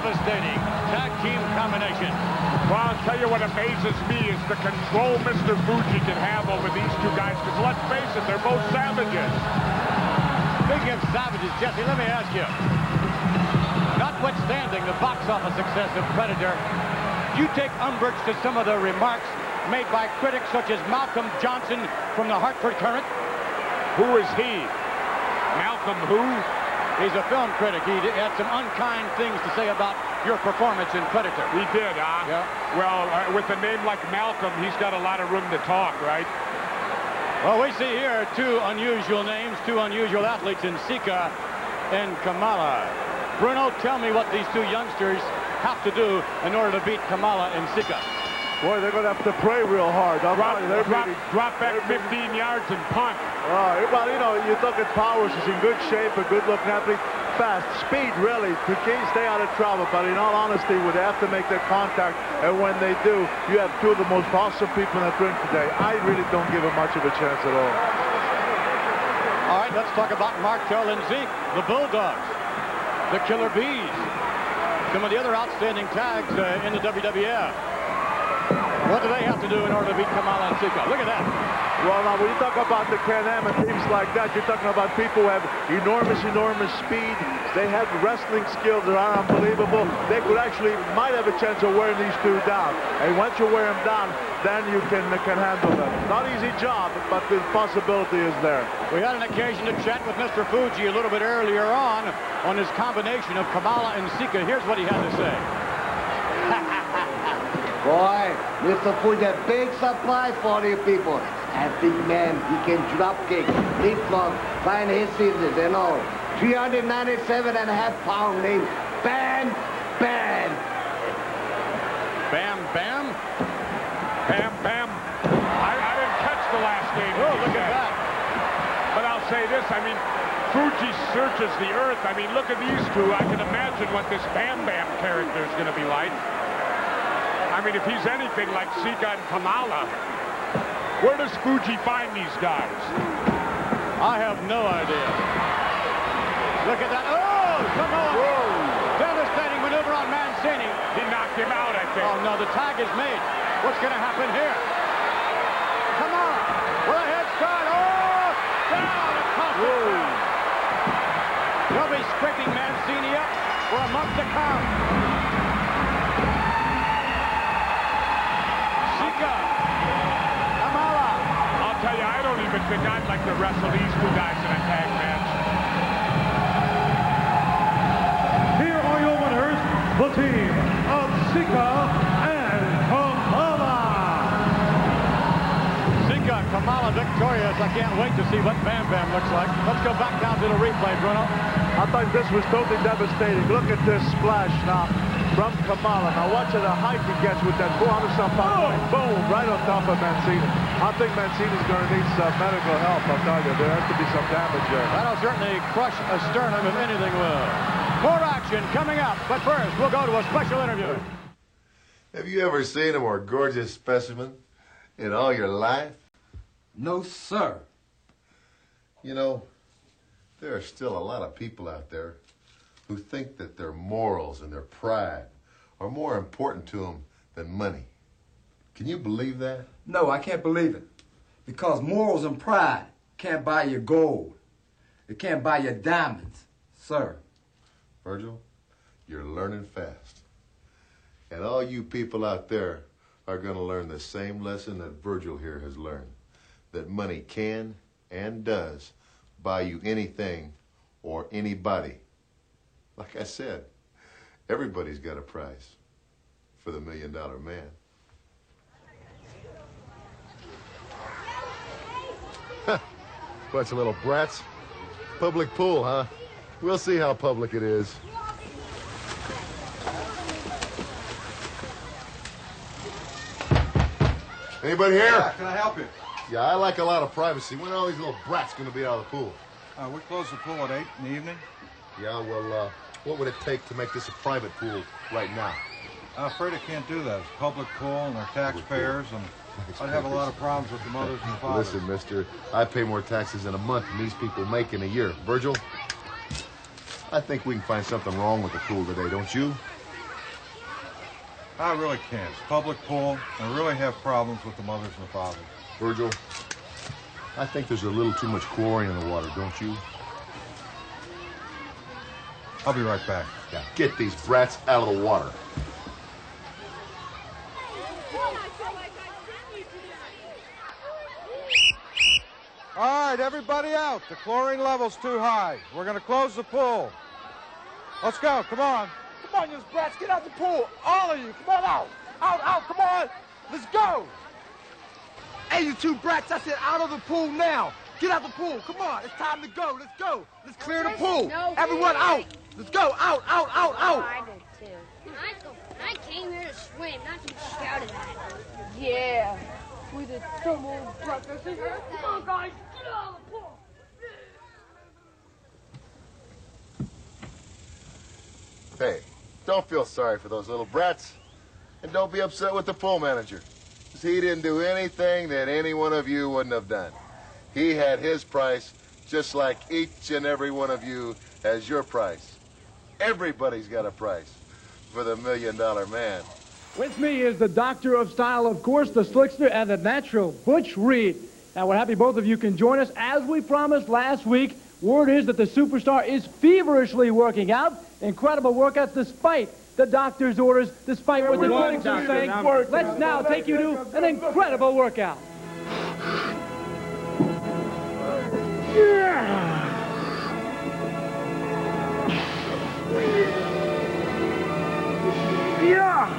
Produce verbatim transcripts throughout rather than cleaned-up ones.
devastating tag team combination. Well, I'll tell you what amazes me is the control Mister Fuji can have over these two guys, because let's face it, they're both savages. Speaking of savages, Jesse, let me ask you. Notwithstanding the box office success of Predator, do you take umbrage to some of the remarks made by critics such as Malcolm Johnson from the Hartford Courant? Who is he? Malcolm who? He's a film critic. He had some unkind things to say about your performance in Predator. He did, huh? Yeah. Well, uh, with a name like Malcolm, he's got a lot of room to talk, right? Well, we see here two unusual names, two unusual athletes in Sika and Kamala. Bruno, tell me what these two youngsters have to do in order to beat Kamala and Sika. Boy, they're going to have to pray real hard. I'll Drop, tell you, they're drop, really, drop back fifteen yards and punt. Oh, well, you know, you look at Powers, he's in good shape, a good-looking athlete. Fast, speed, really, to stay out of trouble. But in all honesty, would have to make their contact, and when they do, you have two of the most awesome people in the ring today. I really don't give them much of a chance at all. All right, let's talk about Martel and Zeke, the Bulldogs, the Killer Bees, some of the other outstanding tags uh, in the W W F. What do they have to do in order to beat Kamala and Sika? Look at that. Well, now, when you talk about the Can-Am and teams like that, you're talking about people who have enormous, enormous speed. They have wrestling skills that are unbelievable. They could actually, might have a chance of wearing these two down. And once you wear them down, then you can, can handle them. Not easy job, but the possibility is there. We had an occasion to chat with Mister Fuji a little bit earlier on on his combination of Kamala and Sika. Here's what he had to say. Boy, Mister Fuji, a big surprise for you people. A big man, he can drop kick, leapfrog, find his scissors and all. three hundred ninety-seven and a half pound name, Bam Bam. Bam Bam? Bam, bam. I, I didn't catch the last name. Oh, look at that. But I'll say this, I mean, Fuji searches the earth. I mean, look at these two. I can imagine what this Bam Bam character is going to be like. I mean, if he's anything like Sika and Kamala, where does Fuji find these guys? I have no idea. Look at that. Oh, come on. Whoa. Devastating maneuver on Mancini. He knocked him out, I think. Oh, no, the tag is made. What's going to happen here? Come on. With a head start. Oh, down across the ground. They'll be scraping Mancini up for a month to come. Sika. Kamala. I'll tell you, I don't even think I'd like to wrestle these two guys in a tag match. Here are your winners, the team of Sika and Kamala. Sika and Kamala victorious. I can't wait to see what Bam Bam looks like. Let's go back down to the replay, Bruno. I thought this was totally devastating. Look at this splash now from Kamala. Now watch the height he gets with that four hundred some pound. Boom, right on top of Mancini. I think Mancini's going to need some medical help, I'll tell you. There has to be some damage there. That'll certainly crush a sternum if anything will. More action coming up, but first we'll go to a special interview. Have you ever seen a more gorgeous specimen in all your life? No, sir. You know, there are still a lot of people out there who think that their morals and their pride are more important to them than money. Can you believe that? No, I can't believe it. Because morals and pride can't buy you gold. It can't buy you diamonds, sir. Virgil, you're learning fast. And all you people out there are going to learn the same lesson that Virgil here has learned. That money can and does buy you anything or anybody. Like I said, everybody's got a price for the million dollar man. Bunch of little brats. Public pool, huh? We'll see how public it is. Anybody here? Yeah, can I help you? Yeah, I like a lot of privacy. When are all these little brats going to be out of the pool? Uh, we close the pool at eight in the evening. Yeah, well, uh, what would it take to make this a private pool right now? I'm afraid I can't do that. It's a public pool, and they're taxpayers, and I'd have a lot of problems with the mothers and fathers. Listen, mister, I pay more taxes in a month than these people make in a year. Virgil, I think we can find something wrong with the pool today, don't you? I really can't. It's public pool. I really have problems with the mothers and the fathers. Virgil, I think there's a little too much chlorine in the water, don't you? I'll be right back. Yeah, get these brats out of the water. All right, everybody out. The chlorine level's too high. We're going to close the pool. Let's go. Come on. Come on, you brats. Get out the pool. All of you. Come on out. Out, out. Come on. Let's go. Hey, you two brats. I said out of the pool now. Get out the pool. Come on. It's time to go. Let's go. Let's clear the pool. No, Everyone out. Let's go. Out, out, out, out. I did too. I, I came here to swim, not to be shouted at. Yeah. We did some old breakfast in here. Come on, guys. Get out of the pool. Hey, don't feel sorry for those little brats. And don't be upset with the pool manager. 'Cause he didn't do anything that any one of you wouldn't have done. He had his price, just like each and every one of you has your price. Everybody's got a price for the Million Dollar Man. With me is the Doctor of Style, of course, the Slickster, and the Natural, Butch Reed. Now, we're happy both of you can join us. As we promised last week, word is that the superstar is feverishly working out. Incredible workouts despite the doctor's orders, despite what the critics are saying. Let's now take you to an incredible workout. Yeah. Yeah.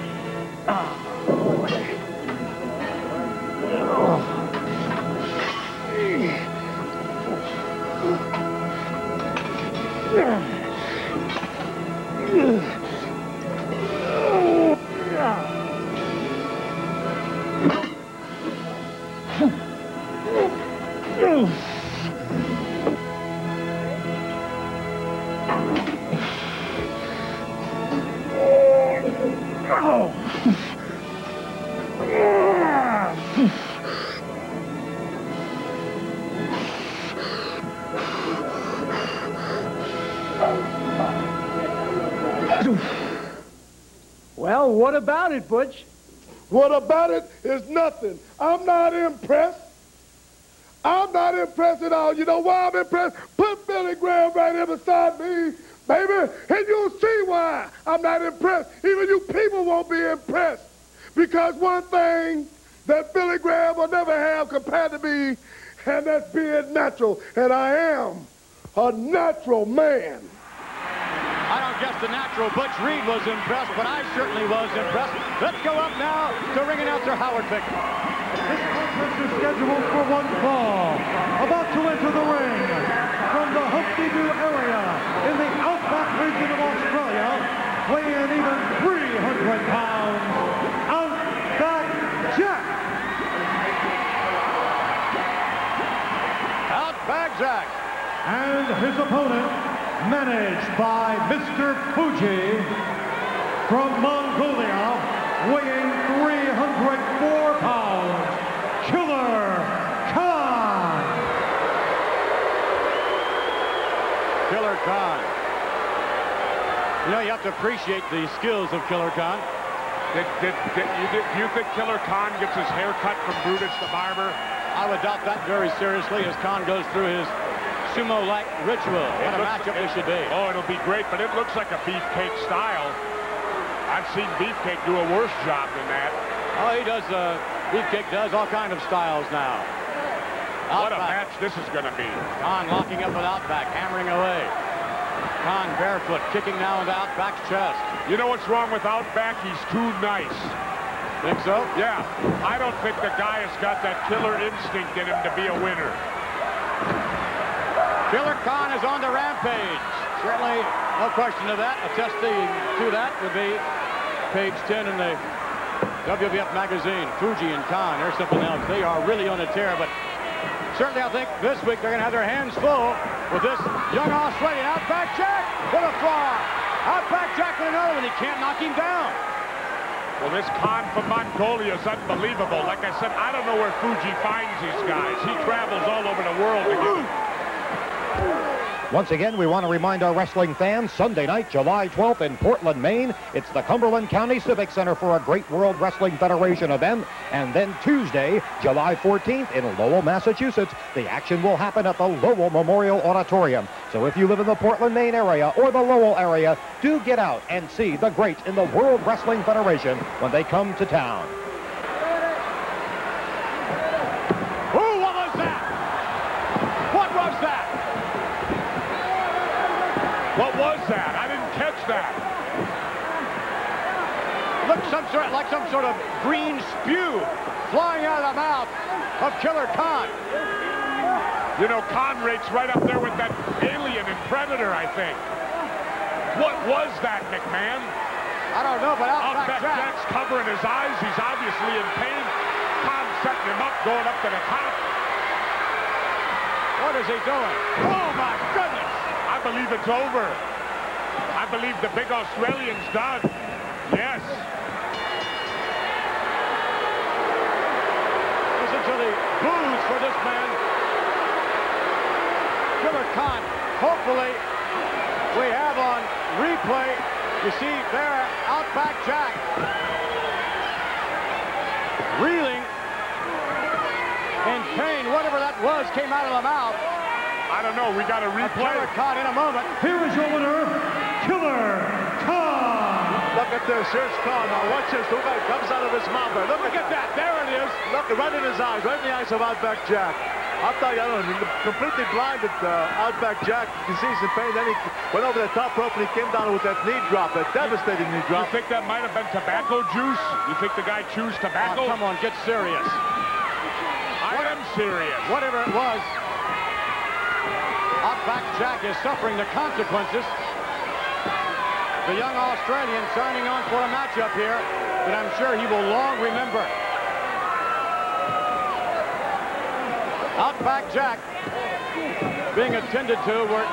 Well, what about it, Butch? What about it is nothing. I'm not impressed. I'm not impressed at all. You know why I'm impressed? Put Billy Graham right here beside me, baby, and you'll see why I'm not impressed. Even you people won't be impressed. Because one thing that Billy Graham will never have compared to me, and that's being natural. And I am a natural man. I don't guess the natural Butch Reed was impressed, but I certainly was impressed. Let's go up now to ring announcer Howard Pickett. This contest is scheduled for one fall. About to enter the ring from the Humpty-Doo area in the outback region of Australia, weighing even three hundred pounds, Outback Jack. Outback Jack. And his opponent, managed by Mister Fuji from Mongolia, weighing three hundred four pounds, Killer Khan. Killer Khan. You know, you have to appreciate the skills of Killer Khan. Did, did, did, you, did, do you think Killer Khan gets his hair cut from Brutus the Barber? I would doubt that very seriously as Khan goes through his sumo-like ritual. What a matchup this should be. Oh, it'll be great, but it looks like a beefcake style. I've seen Beefcake do a worse job than that. Oh, he does, uh, Beefcake does all kind of styles now. What Outback. a match this is going to be. Khan locking up with Outback, hammering away. Khan barefoot, kicking now into Outback's chest. You know what's wrong with Outback? He's too nice. Think so? Yeah. I don't think the guy has got that killer instinct in him to be a winner. Killer Khan is on the rampage. Certainly, no question of that. Attesting to that would be page ten in the W W F magazine. Fuji and Khan, there's something else. They are really on a tear, but certainly I think this week they're going to have their hands full with this young Australian. Outback Jack with a flaw. Outback Jack with another one. He can't knock him down. Well, this Khan from Mongolia is unbelievable. Like I said, I don't know where Fuji finds these guys. He travels all over the world to get them. Once again, we want to remind our wrestling fans, Sunday night, July twelfth in Portland, Maine. It's the Cumberland County Civic Center for a great World Wrestling Federation event. And then Tuesday, July fourteenth in Lowell, Massachusetts, the action will happen at the Lowell Memorial Auditorium. So if you live in the Portland, Maine area or the Lowell area, do get out and see the greats in the World Wrestling Federation when they come to town. Ooh, what was that? What was that? What was that? I didn't catch that. Looked some sort like some sort of green spew flying out of the mouth of Killer Khan. You know, Khan rates right up there with that Alien and Predator, I think. What was that, McMahon? I don't know, but Outback Outback Jack. Jack's covering his eyes. He's obviously in pain. Khan setting him up, going up to the top. What is he doing? Oh, my goodness. I believe it's over. I believe the big Australian's done. Yes. Listen to the boos for this man. Killer Khan, hopefully, we have on replay. You see there, Outback Jack reeling in pain. Whatever that was came out of the mouth. I don't know. We got a replay. Killer Khan in a moment. Here is your winner, Killer Khan. Look at this. Here's Khan. Now watch this. Look how it comes out of his mouth there. Look, Look at that. There it is. Look, right in his eyes. Right in the eyes of Outback Jack. I'll tell you, I don't know, completely blinded uh, Outback Jack. You can see he's in pain. Then he went over the top rope and he came down with that knee drop, that devastating knee drop. You think that might have been tobacco juice? You think the guy chews tobacco? Oh, come on, get serious. I what, am serious. Whatever it was, Outback Jack is suffering the consequences. The young Australian signing on for a matchup here that I'm sure he will long remember. Outback Jack being attended to. Where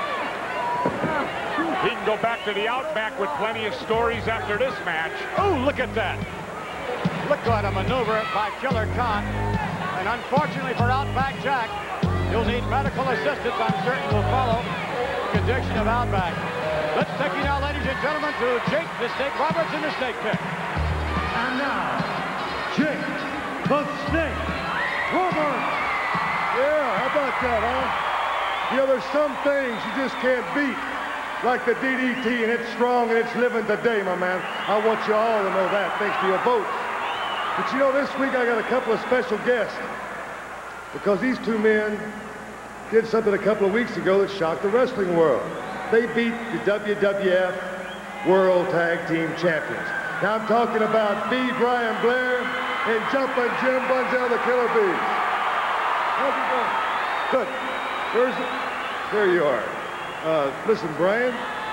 he can go back to the Outback with plenty of stories after this match. Oh, look at that. Look at a maneuver by Killer Khan. And unfortunately for Outback Jack, he'll need medical assistance. I'm certain will follow the condition of Outback. Let's take you now, ladies and gentlemen, to Jake the Snake Roberts in the Snake Pit. And now, Jake the Snake Roberts. Yeah, how about that, huh? You know, there's some things you just can't beat, like the D D T, and it's strong and it's living today, my man. I want you all to know that, thanks to your votes. But you know, this week I got a couple of special guests, because these two men did something a couple of weeks ago that shocked the wrestling world. They beat the W W F World Tag Team Champions. Now I'm talking about B. Brian Blair and Jumpin' Jim Bunzel, the Killer Bees. How's it going? Good. Where's it? There you are. Uh, listen, Brian.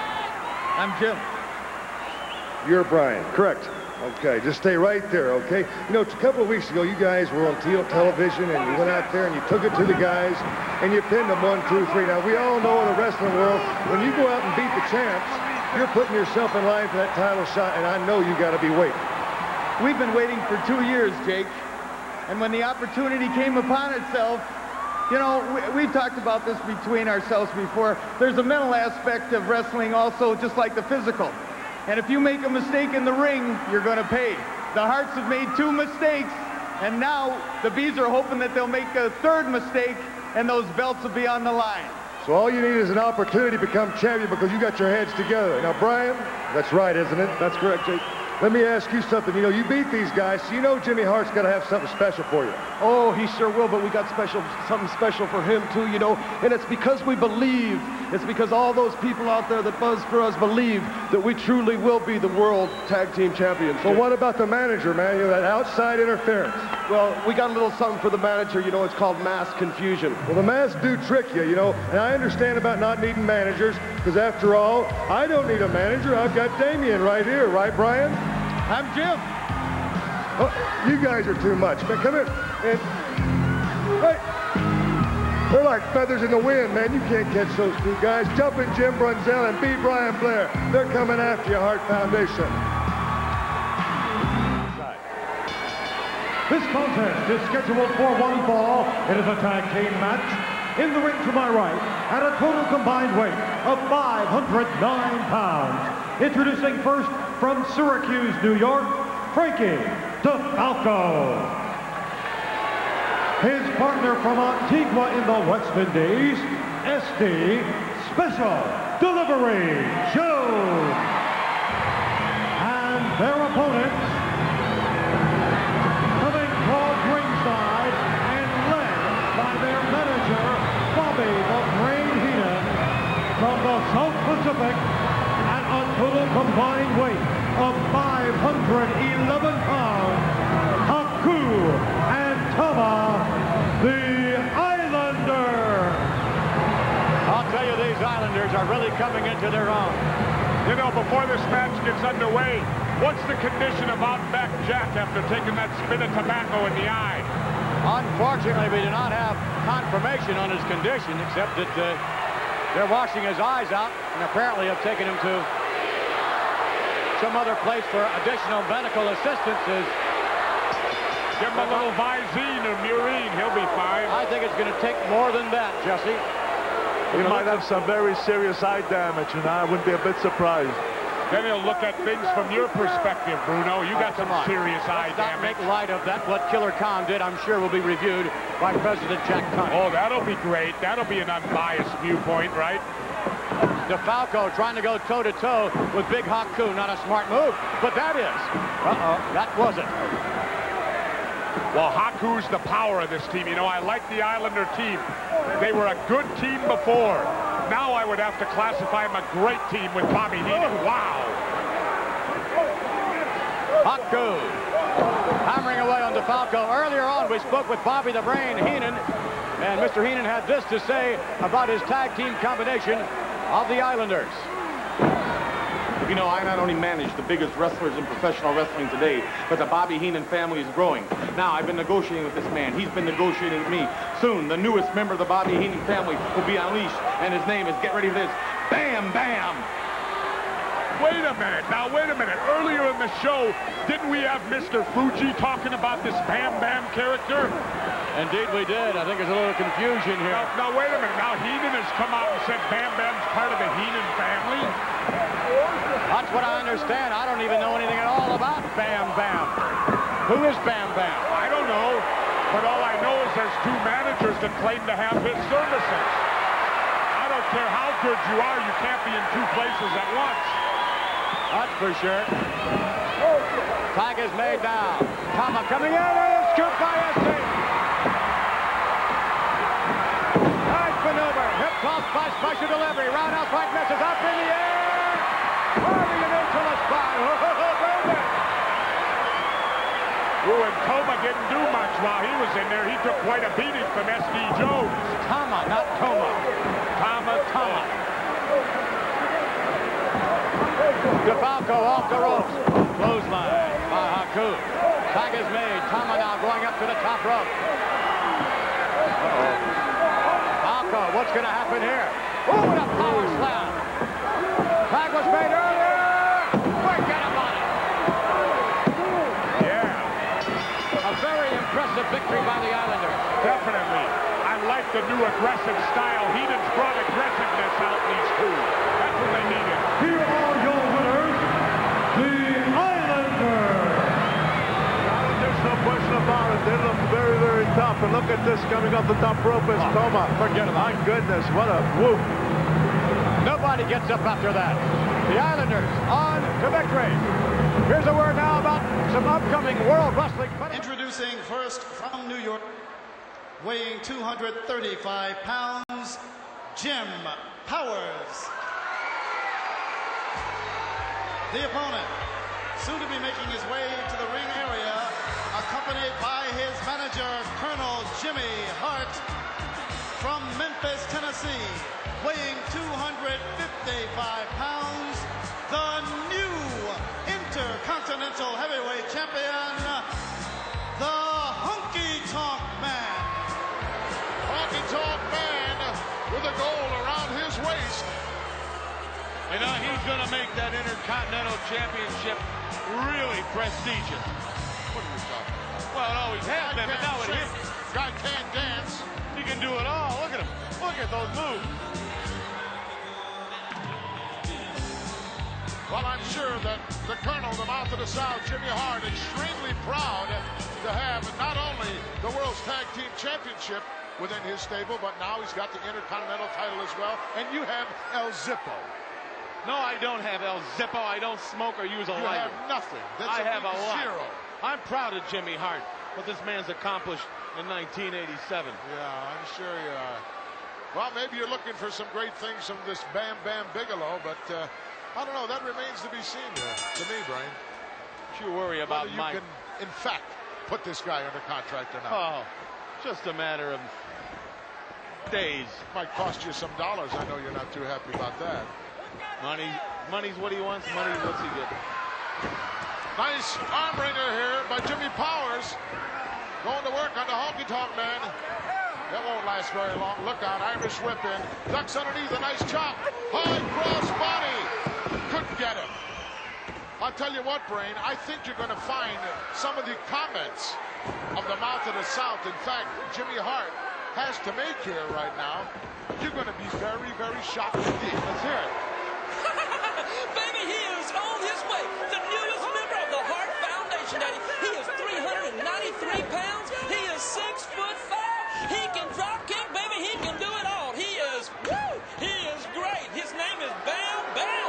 I'm Jim. You're Brian, correct. Okay, just stay right there, okay? You know, a couple of weeks ago, you guys were on television, and you went out there and you took it to the guys, and you pinned them one, two, three. Now, we all know in the wrestling world, when you go out and beat the champs, you're putting yourself in line for that title shot, and I know you got to be waiting. We've been waiting for two years, Jake. And when the opportunity came upon itself, you know, we, we've talked about this between ourselves before. There's a mental aspect of wrestling also, just like the physical. And if you make a mistake in the ring, you're going to pay. The Hearts have made two mistakes, and now the Bees are hoping that they'll make a third mistake, and those belts will be on the line. So all you need is an opportunity to become champion because you got your heads together. Now, Brian, that's right, isn't it? That's correct, Jake. Let me ask you something. You know, you beat these guys, so you know Jimmy Hart's got to have something special for you. Oh, he sure will, but we got special, something special for him, too, you know. And it's because we believe. It's because all those people out there that buzz for us believe that we truly will be the World Tag Team Champions. But what about the manager, man? You know, that outside interference. Well, we got a little something for the manager. You know, it's called mass confusion. Well, the masks do trick you, you know. And I understand about not needing managers, because after all, I don't need a manager. I've got Damien right here. Right, Brian? I'm Jim. Oh, you guys are too much. Man, come here. And, hey, they're like feathers in the wind, man. You can't catch those two guys. Jumpin' Jim Brunzell and B. Brian Blair. They're coming after you, Hart Foundation. This contest is scheduled for one fall. It is a tag team match In the ring to my right, at a total combined weight of five hundred nine pounds. Introducing first from Syracuse, New York, Frankie DeFalco. His partner from Antigua in the West Indies, S D Special Delivery Joe. And their opponents, coming towards ringside and led by their manager, Bobby the Brain Heenan, from the South Pacific, at a total combined weight of five hundred eleven pounds, Haku and Tama, the Islander. I'll tell you, these Islanders are really coming into their own. You know, before this match gets underway, what's the condition of Outback Jack after taking that spit of tobacco in the eye? Unfortunately, we do not have confirmation on his condition, except that uh, they're washing his eyes out and apparently have taken him to some other place for additional medical assistance. Give him a little Visine or Murine, he'll be fine. I think it's going to take more than that, Jesse. He might have some very serious eye damage, and I wouldn't be a bit surprised. Then he'll look at things from your perspective, Bruno. You got some serious eye Let's not damage. make light of that. What Killer Khan did, I'm sure, will be reviewed by President Jack Tunney. Oh, that'll be great. That'll be an unbiased viewpoint, right? DeFalco trying to go toe-to-toe with Big Haku. Not a smart move, but that is. Uh-oh, that wasn't. Well, Haku's the power of this team. You know, I like the Islander team. They were a good team before. Now I would have to classify them a great team with Bobby Heenan. Wow. Haku hammering away on DeFalco. Earlier on, we spoke with Bobby the Brain Heenan, and Mister Heenan had this to say about his tag team combination of the Islanders. You know, I not only manage the biggest wrestlers in professional wrestling today, but the Bobby Heenan family is growing. Now, I've been negotiating with this man. He's been negotiating with me. Soon, the newest member of the Bobby Heenan family will be unleashed, and his name is, get ready for this, Bam Bam! Wait a minute. Now, wait a minute. Earlier in the show, didn't we have Mister Fuji talking about this Bam Bam character? Indeed, we did. I think there's a little confusion here. Now, now wait a minute. Now, Heenan has come out and said Bam Bam's part of the Heenan family? That's what I understand. I don't even know anything at all about Bam Bam. Who is Bam Bam? I don't know. But all I know is there's two managers that claim to have his services. I don't care how good you are, you can't be in two places at once. That's for sure. Tag is made now. Tama coming in and scooped by S D. Nice maneuver. Hip toss by Special Delivery. Roundhouse right misses up in the air. Carving it into the spine. Ooh, and Toma didn't do much while he was in there. He took quite a beating from S D Jones. Tama, not Toma. Tama, Tama. DeFalco off the ropes. Clothesline by Haku. Tag is made. Tama now going up to the top rope. Uh-oh. Falco, what's going to happen here? Oh, and a power slam. Tag was made earlier. Forget about it. Yeah. A very impressive victory by the Islanders. Definitely. I like the new aggressive style. Heenan's brought aggressiveness out in these two. That's what they needed. Here are your winners, the Islanders. There's no question about it. They look very, very tough. And look at this coming off the top rope is Oh, Toma. forget about My goodness, what a whoop. Nobody gets up after that. The Islanders on to victory. Here's a word now about some upcoming World Wrestling Federation. Introducing first from New York, weighing two hundred thirty-five pounds, Jim Powers. The opponent, soon to be making his way to the ring area, accompanied by his manager, Colonel Jimmy Hart, from Memphis, Tennessee, weighing two hundred fifty-five pounds, the new Intercontinental Heavyweight Champion, the Honky Tonk Man. Honky Tonk Man with a gold around his waist. And now he's going to make that Intercontinental Championship really prestigious. What are you talking about? Well, it always has been, but now it is. Guy can't dance. He can do it all. Look at him. at those moves. Well, I'm sure that the Colonel, the Mouth of the South, Jimmy Hart, extremely proud to have not only the World's Tag Team Championship within his stable, but now he's got the Intercontinental title as well, and you have El Zippo. No, I don't have El Zippo. I don't smoke or use a You lighter. have nothing. That's I a have big a lot. zero. I'm proud of Jimmy Hart, what this man's accomplished in nineteen eighty-seven. Yeah, I'm sure you are. Well, maybe you're looking for some great things from this Bam Bam Bigelow, but uh, I don't know. That remains to be seen here, to me, Brian. You worry about Whether you Mike. can, in fact, put this guy under contract or not. Oh, just a matter of days. Might cost you some dollars. I know you're not too happy about that. Money, money's what he wants. Money, what's he get? Nice arm wringer here by Jimmy Powers. Going to work on the Honky Tonk Man. That won't last very long. Look out, Irish whip in. Ducks underneath, a nice chop. High cross body. Couldn't get him. I'll tell you what, Brain, I think you're going to find some of the comments of the Mouth of the South. In fact, Jimmy Hart has to make here right now. You're going to be very, very shocked indeed. Let's hear it. Baby, he is on his way. The newest member of the Hart Foundation, Daddy. He is three hundred ninety-three pounds. He is six foot five. He can drop kick, baby. He can do it all. He is, woo, he is great. His name is Bam Bam.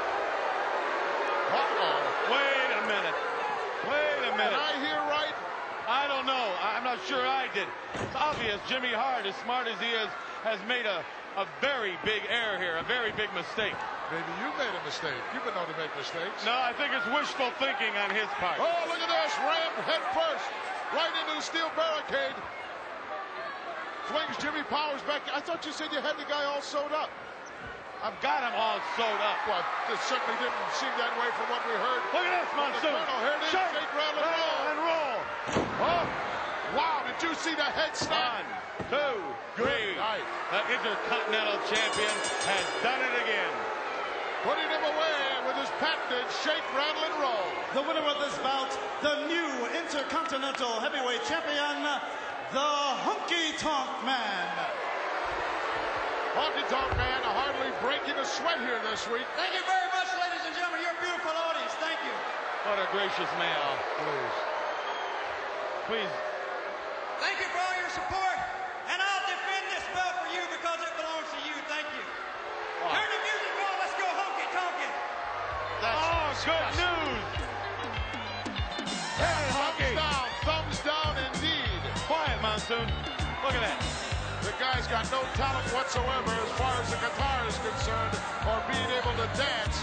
Uh-oh. Wait a minute. Wait a minute. Did I hear right? I don't know. I'm not sure I did. It's obvious Jimmy Hart, as smart as he is, has made a, a very big error here, a very big mistake. Maybe you made a mistake. You've been known to make mistakes. No, I think it's wishful thinking on his part. Oh, look at this. Rammed head first. Right into the steel barricade. Flings Jimmy Powers back. I thought you said you had the guy all sewed up. I've got him all sewed up. Well, this certainly didn't seem that way from what we heard. Look at this, Monsoon. Oh, here it is. Shake, Shake, rattle, and roll. and roll. Oh, wow. Did you see the head snap? One, two, three. Night. The Intercontinental Champion has done it again. Putting him away with his patented shake, rattle, and roll. The winner of this bout, the new Intercontinental Heavyweight Champion, the Honky Tonk Man. Honky Tonk Man hardly breaking a sweat here this week. Thank you very much, ladies and gentlemen. You're a beautiful audience. Thank you. What a gracious man. Please. Please. Thank you for all your support. And I'll defend this belt for you because it belongs to you. Thank you. Oh. Turn the music on. Let's go honky tonkin'. That's oh, good news. Hey, thumbs down. Thumbs down indeed. Quiet, Monsoon. Look at that. The guy's got no talent whatsoever as far as the guitar is concerned or being able to dance.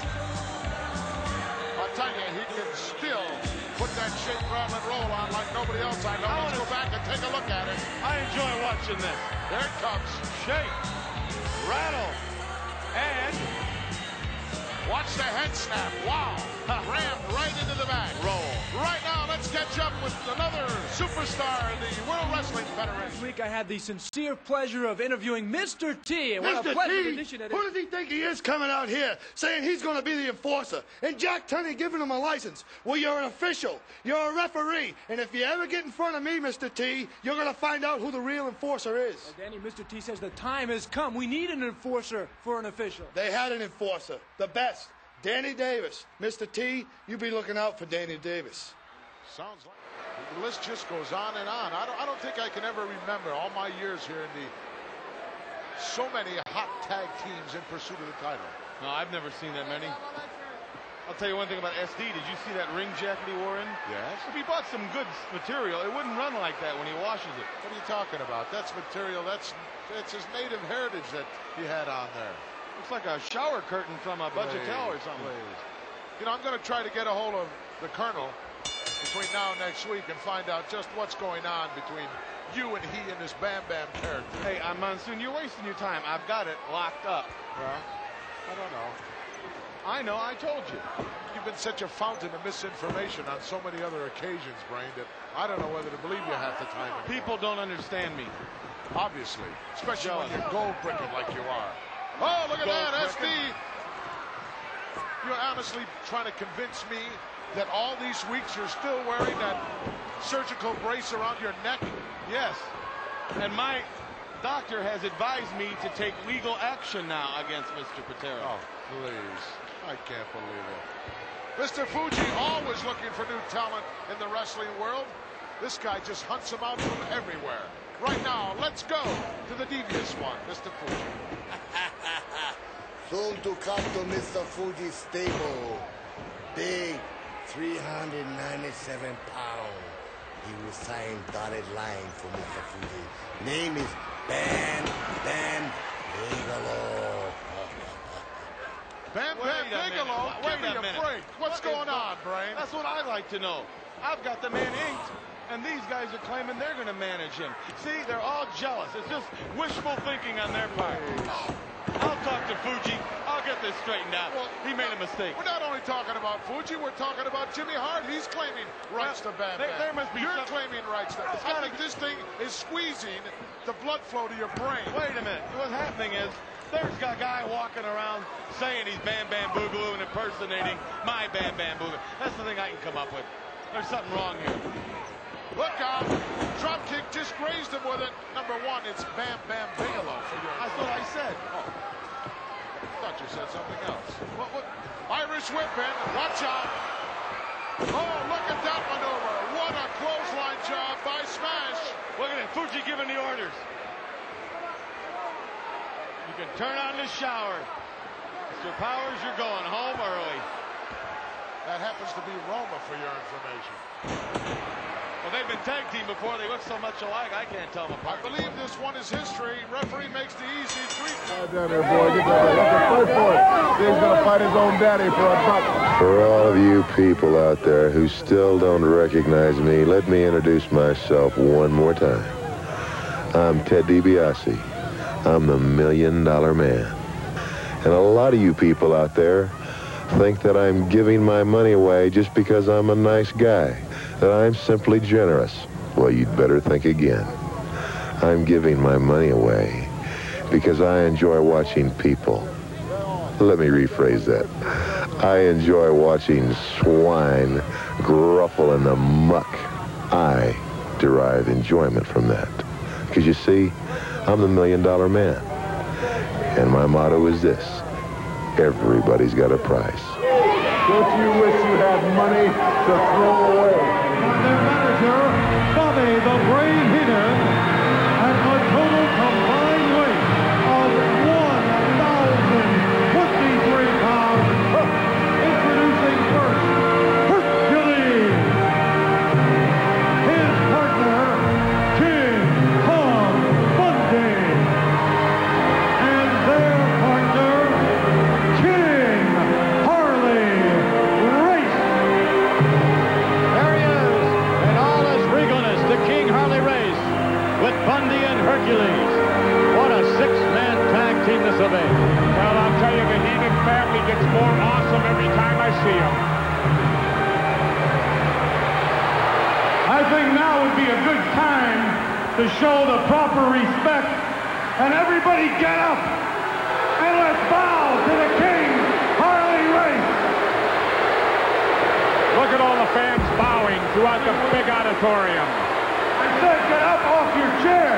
I'll tell you, he can still put that shake, rattle, and roll on like nobody else I know. I Let's wanna... go back and take a look at it. I enjoy watching this. There it comes. Shake, rattle, and watch the head snap. Wow. Rammed right into the back. Roll. Right now, let's catch up with another superstar in the World Wrestling Federation. Last week I had the sincere pleasure of interviewing Mister T. And what Mister a pleasant T, addition it who is. does he think he is coming out here saying he's going to be the enforcer? And Jack Tunney giving him a license. Well, you're an official. You're a referee. And if you ever get in front of me, Mister T, you're going to find out who the real enforcer is. Well, Danny, Mister T says the time has come. We need an enforcer for an official. They had an enforcer. The best. Danny Davis. Mister T, you be looking out for Danny Davis. Sounds like the list just goes on and on. I don't, I don't think I can ever remember all my years here in the so many hot tag teams in pursuit of the title. No, I've never seen that many. I'll tell you one thing about S D. Did you see that ring jacket he wore in? Yes. If he bought some good material, it wouldn't run like that when he washes it. What are you talking about? That's material. That's that's his native heritage that he had on there. Looks like a shower curtain from a budget hotel or something. Please. You know, I'm going to try to get a hold of the Colonel between now and next week and find out just what's going on between you and he and this Bam Bam character. Hey, I'm Monsoon, you're wasting your time. I've got it locked up. Well, I don't know. I know, I told you. You've been such a fountain of misinformation on so many other occasions, Brain, that I don't know whether to believe you half the time anymore. People don't understand me. Obviously. Especially Jealous. when you're gold bricking like you are. Oh, look at Gold that, S D. bricking. You're honestly trying to convince me that all these weeks you're still wearing that surgical brace around your neck? Yes. And my doctor has advised me to take legal action now against Mister Patera. Oh, please. I can't believe it. Mister Fuji always looking for new talent in the wrestling world. This guy just hunts them out from everywhere. Right now, let's go to the devious one, Mister Fuji. Soon to come to Mister Fuji's stable. Big, three hundred ninety-seven pound. He will sign dotted line for Mister Fuji. Name is Bam Bam Bigelow. Bam Wait Bam a Bigelow, minute. Wait give me a a minute. break. What's What is going on, Brain? That's what I'd like to know. I've got the man inked, and these guys are claiming they're going to manage him. See, they're all jealous. It's just wishful thinking on their part. I'll talk to Fuji. I'll get this straightened out. Well, he made a mistake. We're not only talking about Fuji, we're talking about Jimmy Hart. He's claiming rights Well, to Bam there- Bam. there must be You're some- claiming rights to. It's I gotta- think this thing is squeezing the blood flow to your brain. Wait a minute. What's happening is there's a guy walking around saying he's Bam Bam Boogaloo and impersonating my Bam Bam Boogaloo. That's the thing I can come up with. There's something wrong here. Look out. Drop kick just grazed him with it. Number one, it's Bam Bam Bigelow for your. That's what I said. Oh. I thought you said something else. What, what? Irish whip in. Watch out. Oh, look at that maneuver. What a clothesline job by Smash. Look at it. Fuji giving the orders. You can turn on the shower. Mister Powers, you're going home early. That happens to be Roma for your information. Well, they've been tag team before. They look so much alike, I can't tell them apart. I believe this one is history. Referee makes the easy three. Down there, boy. Get down there. Let's fight for it. He's going to fight his own daddy for a buck. For all of you people out there who still don't recognize me, let me introduce myself one more time. I'm Ted DiBiase. I'm the Million Dollar Man. And a lot of you people out there think that I'm giving my money away just because I'm a nice guy, that I'm simply generous. Well, you'd better think again. I'm giving my money away because I enjoy watching people. Let me rephrase that. I enjoy watching swine gruffle in the muck. I derive enjoyment from that. Because you see, I'm the Million Dollar Man. And my motto is this: everybody's got a price. Don't you wish you had money to throw away? Their manager, Bobby the Brain Heenan, at a total combined weight of one thousand twenty-three pounds. Introducing first, Hercules. His partner, King Kong Bundy. And their partner, King Harley Race. There he is, in all his regalness, the King Harley Race, with Bundy and Hercules. What a six-man tag team this will be. Well, I'll tell you, the Heenan family gets more awesome every time I see them. I think now would be a good time to show the proper respect. And everybody get up and let's bow to the King Harley Race. Look at all the fans bowing throughout the big auditorium. I said get up off your chair.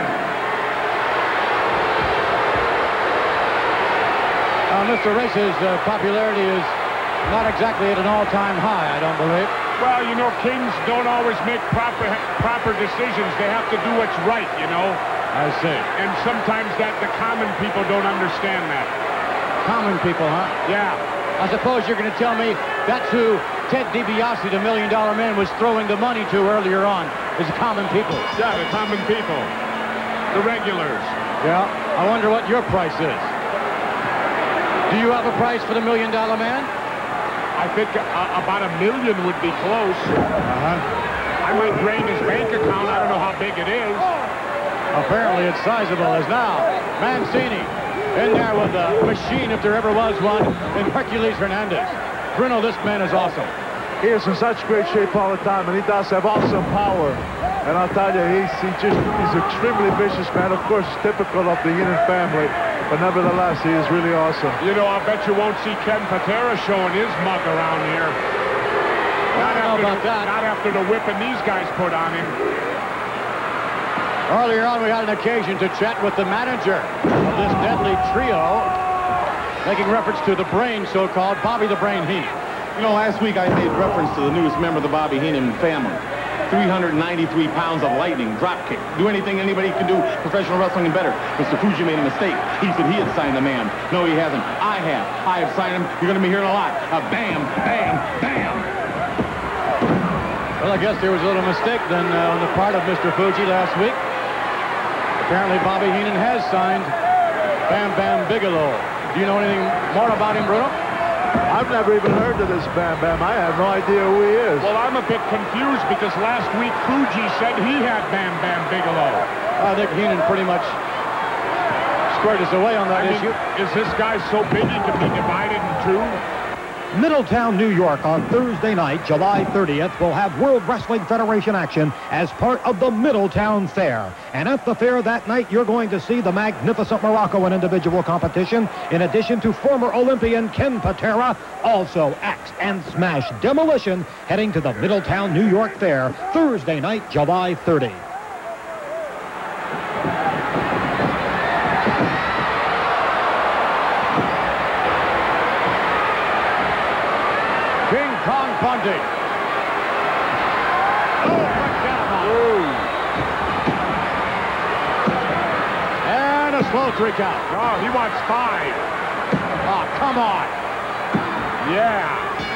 Uh, Mister Race's uh, popularity is not exactly at an all-time high, I don't believe. Well, you know, kings don't always make proper proper decisions. They have to do what's right, you know. I see. And sometimes that the common people don't understand that. Common people, huh? Yeah. I suppose you're going to tell me that's who Ted DiBiase, the Million Dollar Man, was throwing the money to earlier on, is the common people. Yeah, the common people. The regulars. Yeah. I wonder what your price is. Do you have a price for the Million Dollar Man? I think uh, about a million would be close. Uh-huh. I might drain his bank account. I don't know how big it is. Apparently it's sizable as now. Mancini in there with the machine, if there ever was one, and Hercules Hernandez. Bruno, this man is awesome. He is in such great shape all the time, and he does have awesome power. And I'll tell you, he's, he just, he's extremely vicious, man. Of course, typical of the Heenan family, but nevertheless, he is really awesome. You know, I bet you won't see Ken Patera showing his mug around here. Not I don't know after about the, that. Not after the whipping these guys put on him. Earlier on, we had an occasion to chat with the manager of this deadly trio, making reference to the Brain, so-called, Bobby the Brain Heenan. You know, last week I made reference to the newest member of the Bobby Heenan family. three hundred ninety-three pounds of lightning, drop kick. Do anything anybody can do professional wrestling and better. Mister Fuji made a mistake. He said he had signed the man. No, he hasn't. I have. I have signed him. You're going to be hearing a lot. A bam, bam, bam. Well, I guess there was a little mistake then uh, on the part of Mister Fuji last week. Apparently, Bobby Heenan has signed Bam Bam Bigelow. Do you know anything more about him, Bruno? I've never even heard of this Bam Bam. I have no idea who he is. Well, I'm a bit confused because last week Fuji said he had Bam Bam Bigelow. I think Heenan pretty much squared us away on that I issue. Mean, is this guy so big he can be divided in two? Middletown, New York on Thursday night, July thirtieth, will have World Wrestling Federation action as part of the Middletown Fair. And at the fair that night, you're going to see the magnificent Morocco in individual competition, in addition to former Olympian Ken Patera, also Axe and Smash Demolition, heading to the Middletown, New York Fair, Thursday night, July thirtieth. Bundy. Oh, and a slow three count. Oh, he wants five. Oh, come on. Yeah.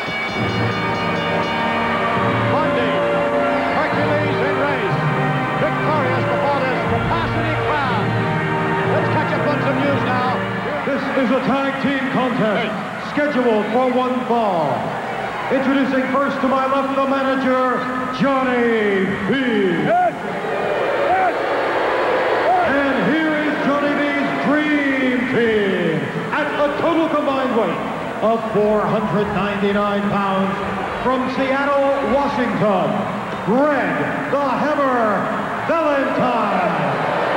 Bundy, Hercules in race, victorious before this capacity crowd. Let's catch up on some news now. This is a tag team contest scheduled for one fall. Introducing first to my left, the manager, Johnny B. Yes. Yes. And here is Johnny B's Dream Team at a total combined weight of four hundred ninety-nine pounds from Seattle, Washington, Greg the Hammer Valentine.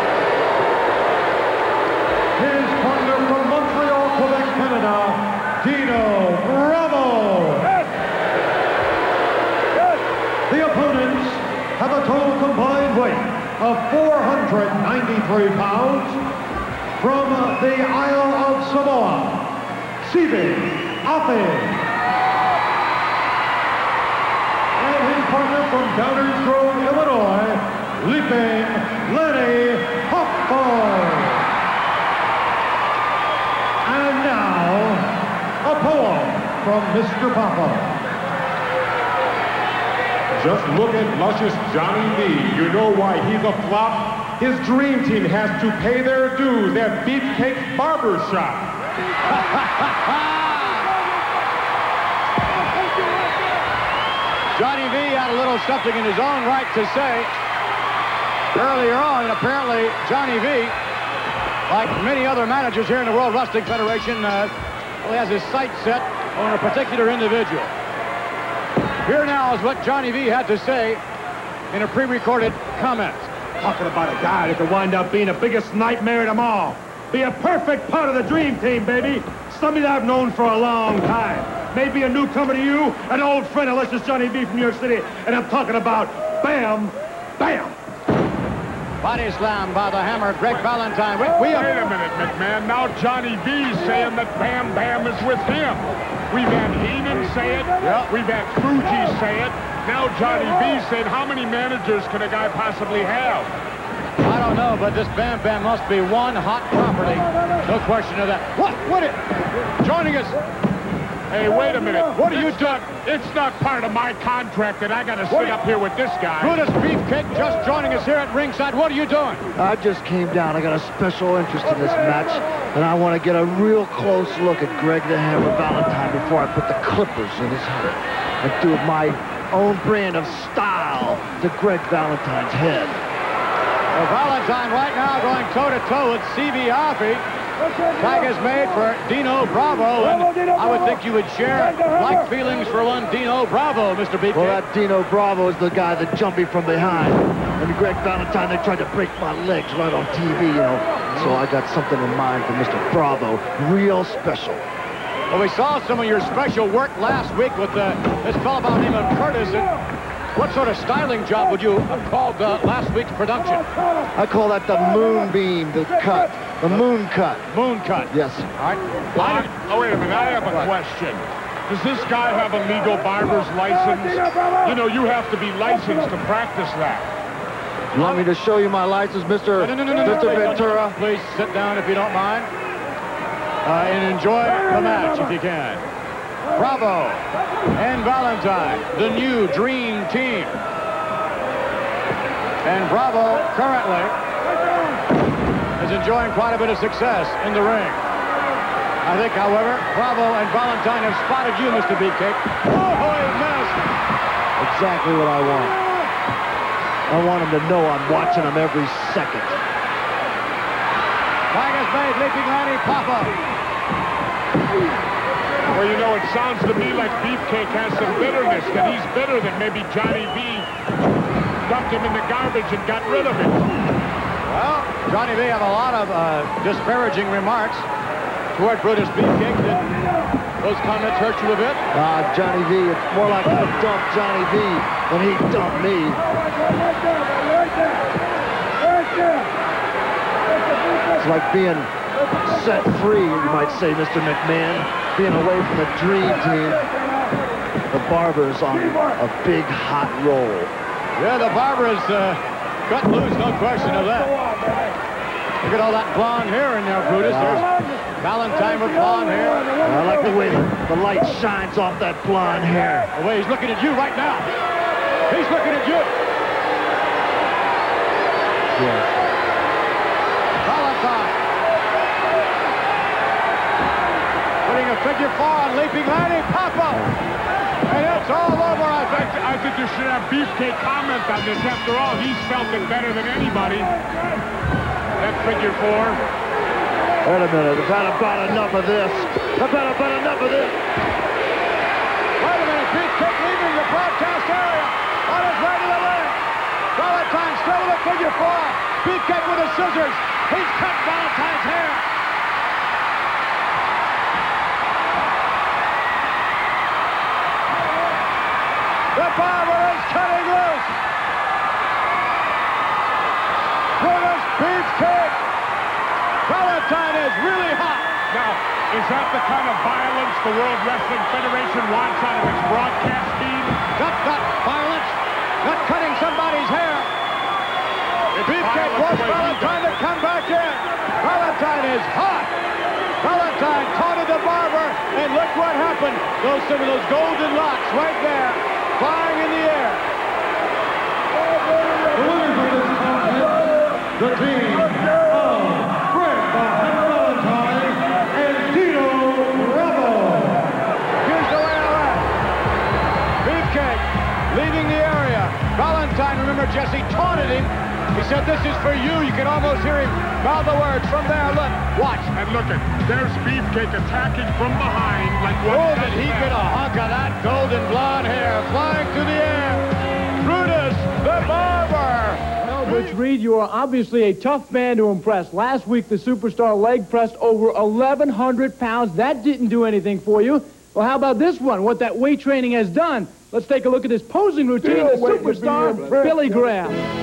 His partner from Montreal, Quebec, Canada, Dino Bravo. The opponents have a total combined weight of four hundred ninety-three pounds from the Isle of Samoa, Sibi Afe. And his partner from Downers Grove, Illinois, Leaping Lenny Hoffman. And now, a poem from Mister Papa. Just look at luscious Johnny B. You know why he's a flop? His dream team has to pay their dues at Beefcake Barber Shop. Johnny V had a little something in his own right to say earlier on, and apparently Johnny V, like many other managers here in the World Wrestling Federation, uh, well, he has his sights set on a particular individual. Here now is what Johnny V had to say in a pre-recorded comment. Talking about a guy that could wind up being the biggest nightmare of them all. Be a perfect part of the dream team, baby. Somebody that I've known for a long time. Maybe a newcomer to you, an old friend of Luscious Johnny B from New York City, and I'm talking about Bam, Bam. Body slam by the Hammer, Greg Valentine. We, we Wait a minute, McMahon. Now Johnny V's saying that Bam Bam is with him. We've had Heenan say it. Yep. We've had Fuji say it. Now Johnny V said, how many managers can a guy possibly have? I don't know, but this Bam Bam must be one hot property. No question of that. What? What? It, joining us. Hey, wait a minute. What are you doing? It's not part of my contract that I got to sit up here with this guy. Brutus Beefcake just joining us here at ringside. What are you doing? I just came down. I got a special interest in this match, and I want to get a real close look at Greg the Hammer Valentine before I put the clippers in his head and do my own brand of style to Greg Valentine's head. Well, Valentine right now going toe-to-toe with C V Afe. Tag is made for Dino Bravo, and I would think you would share like feelings for one Dino Bravo, Mister Beefcake. Well, that Dino Bravo is the guy that jumped me from behind. And Greg Valentine, they tried to break my legs right on T V, you know. So I got something in mind for Mister Bravo, real special. Well, we saw some of your special work last week with uh, this fellow by the name of Curtis. And What sort of styling job would you have called uh, last week's production? I call that the moonbeam, the cut, the moon cut. Moon cut. Yes. All right. I, oh, wait a minute. I have a question. Does this guy have a legal barber's license? You know, you have to be licensed to practice that. You want me to show you my license, Mister No, no, no, no, Mister no, no, Ventura? no, no. Please sit down if you don't mind. Uh, and enjoy the match if you can. Bravo and Valentine, the new dream team. And Bravo currently is enjoying quite a bit of success in the ring. I think, however, Bravo and Valentine have spotted you, Mister Beefcake. Oh, he missed. Exactly what I want. I want him to know I'm watching him every second. Flag is made, leaping Lanny Papa. Well, you know, it sounds to me like Beefcake has some bitterness, that he's bitter that maybe Johnny V dumped him in the garbage and got rid of him. Well, Johnny V have a lot of uh, disparaging remarks toward Brutus Beefcake. Did those comments hurt you a bit? Uh, Johnny V, it's more like I dumped Johnny V than he dumped me. It's like being set free, you might say, Mister McMahon, being away from the dream team. The Barber's on a big hot roll. Yeah, the Barber is uh, cut loose, no question of that. Look at all that blonde hair in there, Brutus. Yeah. There's Valentine with blonde hair. I like the way the, the light shines off that blonde hair. The way he's looking at you right now. He's looking at you. Yeah. Valentine. Putting a figure four on leaping Lanny Papa. And it's all over, I think. I think you should have Beefcake comment on this. After all, he's felt it better than anybody. That figure four. Wait a minute. I've had about enough of this. I've had about enough of this. Wait a minute. Beefcake leaving the broadcast area on his way to the ring. Valentine still with a figure four. Beefcake with the scissors. He's cut Valentine's hair. The Barber is cutting loose. Brutus Beefcake. Valentine is really hot. Now, is that the kind of violence the World Wrestling Federation wants out of its broadcast feed? Not, not violence. Not cutting somebody's hair. Beefcake wants Valentine to come back in. Valentine is hot. Valentine taunted the Barber, and look what happened. Those some of those golden locks right there, flying in the air. The winners of this contest, the team of Greg Valentine and Tito Bravo. Here's the way of that. Beefcake leaving the area. Valentine, remember Jesse taunted him. He said, this is for you. You can almost hear him mouth the words from there. Look, watch. And look at, there's Beefcake attacking from behind like what? Oh, did he get a hunk of that golden blonde hair flying through the air? Brutus the Barber. Well, Butch Reed, you are obviously a tough man to impress. Last week, the superstar leg pressed over eleven hundred pounds. That didn't do anything for you. Well, how about this one? What that weight training has done? Let's take a look at this posing routine. Still The waiting to be superstar, impressed, Billy yeah. Graham.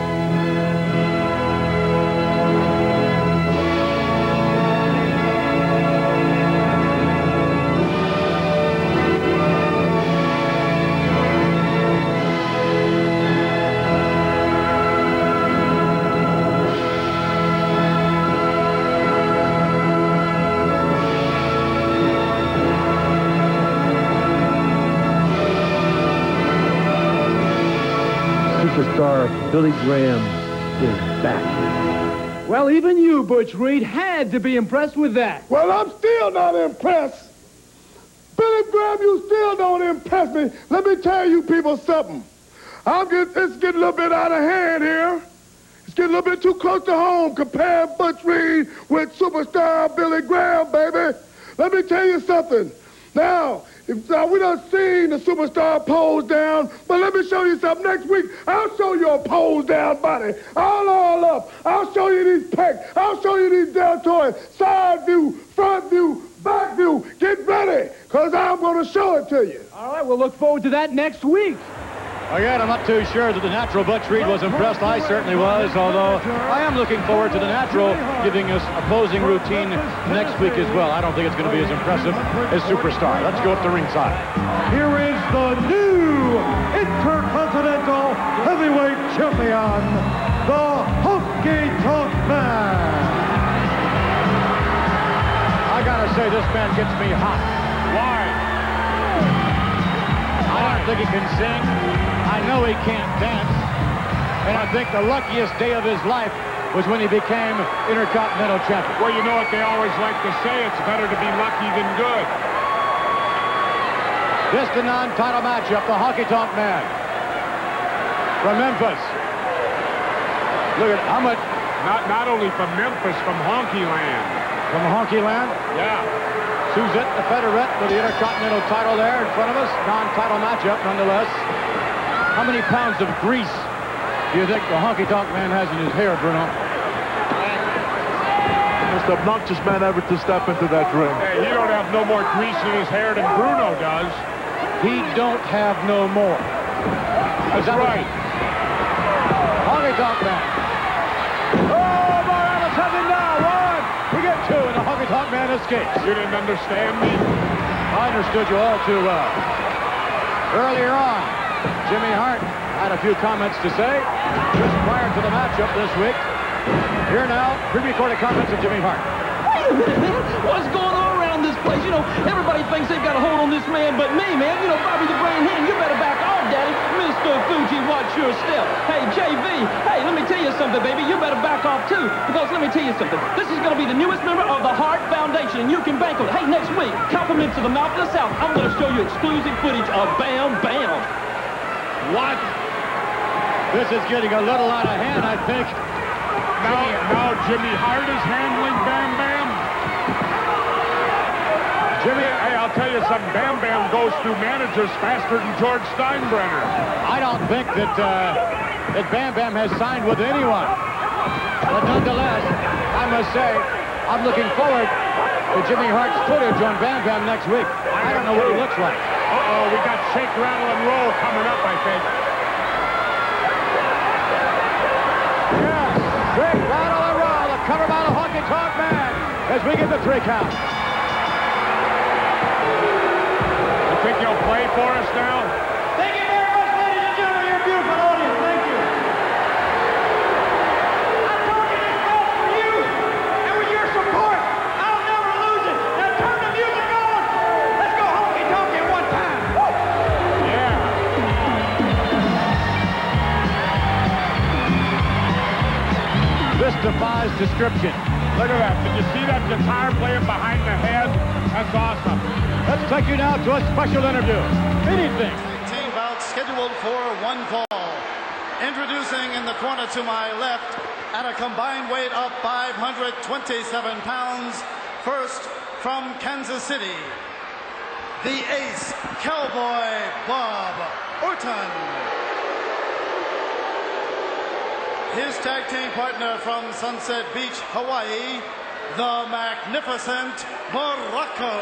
Superstar Billy Graham is back. Well, even you, Butch Reed, had to be impressed with that. Well, I'm still not impressed. Billy Graham, you still don't impress me. Let me tell you people something. I'm get, it's getting a little bit out of hand here. It's getting a little bit too close to home comparing Butch Reed with superstar Billy Graham, baby. Let me tell you something. Now, if, uh, we done seen the superstar pose down, but let me show you something. Next week, I'll show you a pose down body. All all up. I'll show you these pecs. I'll show you these deltoids. Side view, front view, back view. Get ready, because I'm going to show it to you. All right, we'll look forward to that next week. Again, I'm not too sure that the natural Butch Reed was impressed. I certainly was, although I am looking forward to the natural giving us a closing routine next week as well. I don't think it's going to be as impressive as Superstar. Let's go up to ringside. Here is the new Intercontinental Heavyweight Champion, the Honky Tonk Man. I gotta say, this man gets me hot. Why? I don't think he can sing. I know he can't dance. And I think the luckiest day of his life was when he became Intercontinental Champion. Well, you know what they always like to say, it's better to be lucky than good. This the non-title matchup, the Honky Tonk Man from Memphis. Look at how much. Not, not only from Memphis, from Honky Land. From Honky Land? Yeah. Suzette the Federette with the Intercontinental title there in front of us. Non-title matchup, nonetheless. How many pounds of grease do you think the Honky Tonk Man has in his hair, Bruno? Most obnoxious man ever to step into that ring. Hey, he don't have no more grease in his hair than Bruno does. He don't have no more. That's that right. Honky Tonk Man. Oh, Morales has him now. One. We get two, and the Honky Tonk Man escapes. You didn't understand me? I understood you all too well. Earlier on, Jimmy Hart had a few comments to say just prior to the matchup this week. Here now, pre-recorded comments of Jimmy Hart. Wait a minute, man. What's going on around this place? You know, everybody thinks they've got a hold on this man but me, man. You know, Bobby the Brain Hen, you better back off, Daddy. Mister Fuji, watch your step. Hey, J V, hey, let me tell you something, baby. You better back off, too. Because let me tell you something. This is going to be the newest member of the Hart Foundation, and you can bank on it. Hey, next week, compliments of the Mouth of the South. I'm going to show you exclusive footage of Bam Bam. What? This is getting a little out of hand, I think. Now, now Jimmy Hart is handling Bam Bam. Jimmy, hey, I'll tell you something. Bam Bam goes through managers faster than George Steinbrenner. I don't think that uh, that Bam Bam has signed with anyone. But nonetheless, I must say, I'm looking forward to Jimmy Hart's footage on Bam Bam next week. I don't know what he looks like. Uh-oh, we got Shake, Rattle, and Roll coming up, I think. Yes, Shake, Rattle, and Roll, a cover by the Honky Tonk Man as we get the three count. You think he'll play for us now? Thank you very much, ladies and gentlemen. You're a beautiful audience. Thank you. I told you this call for you, and with your support, I'll never lose it. Now turn the music on. Let's go honky tonky one time. Woo! Yeah. This defies description. Look at that. Did you see that guitar playing behind the head? That's awesome. Let's take you now to a special interview. Anything. Team bout scheduled for one fall. Introducing in the corner to my left at a combined weight of five hundred twenty-seven pounds. First from Kansas City, the ace Cowboy Bob Orton. His tag team partner from Sunset Beach, Hawaii, the magnificent Morocco.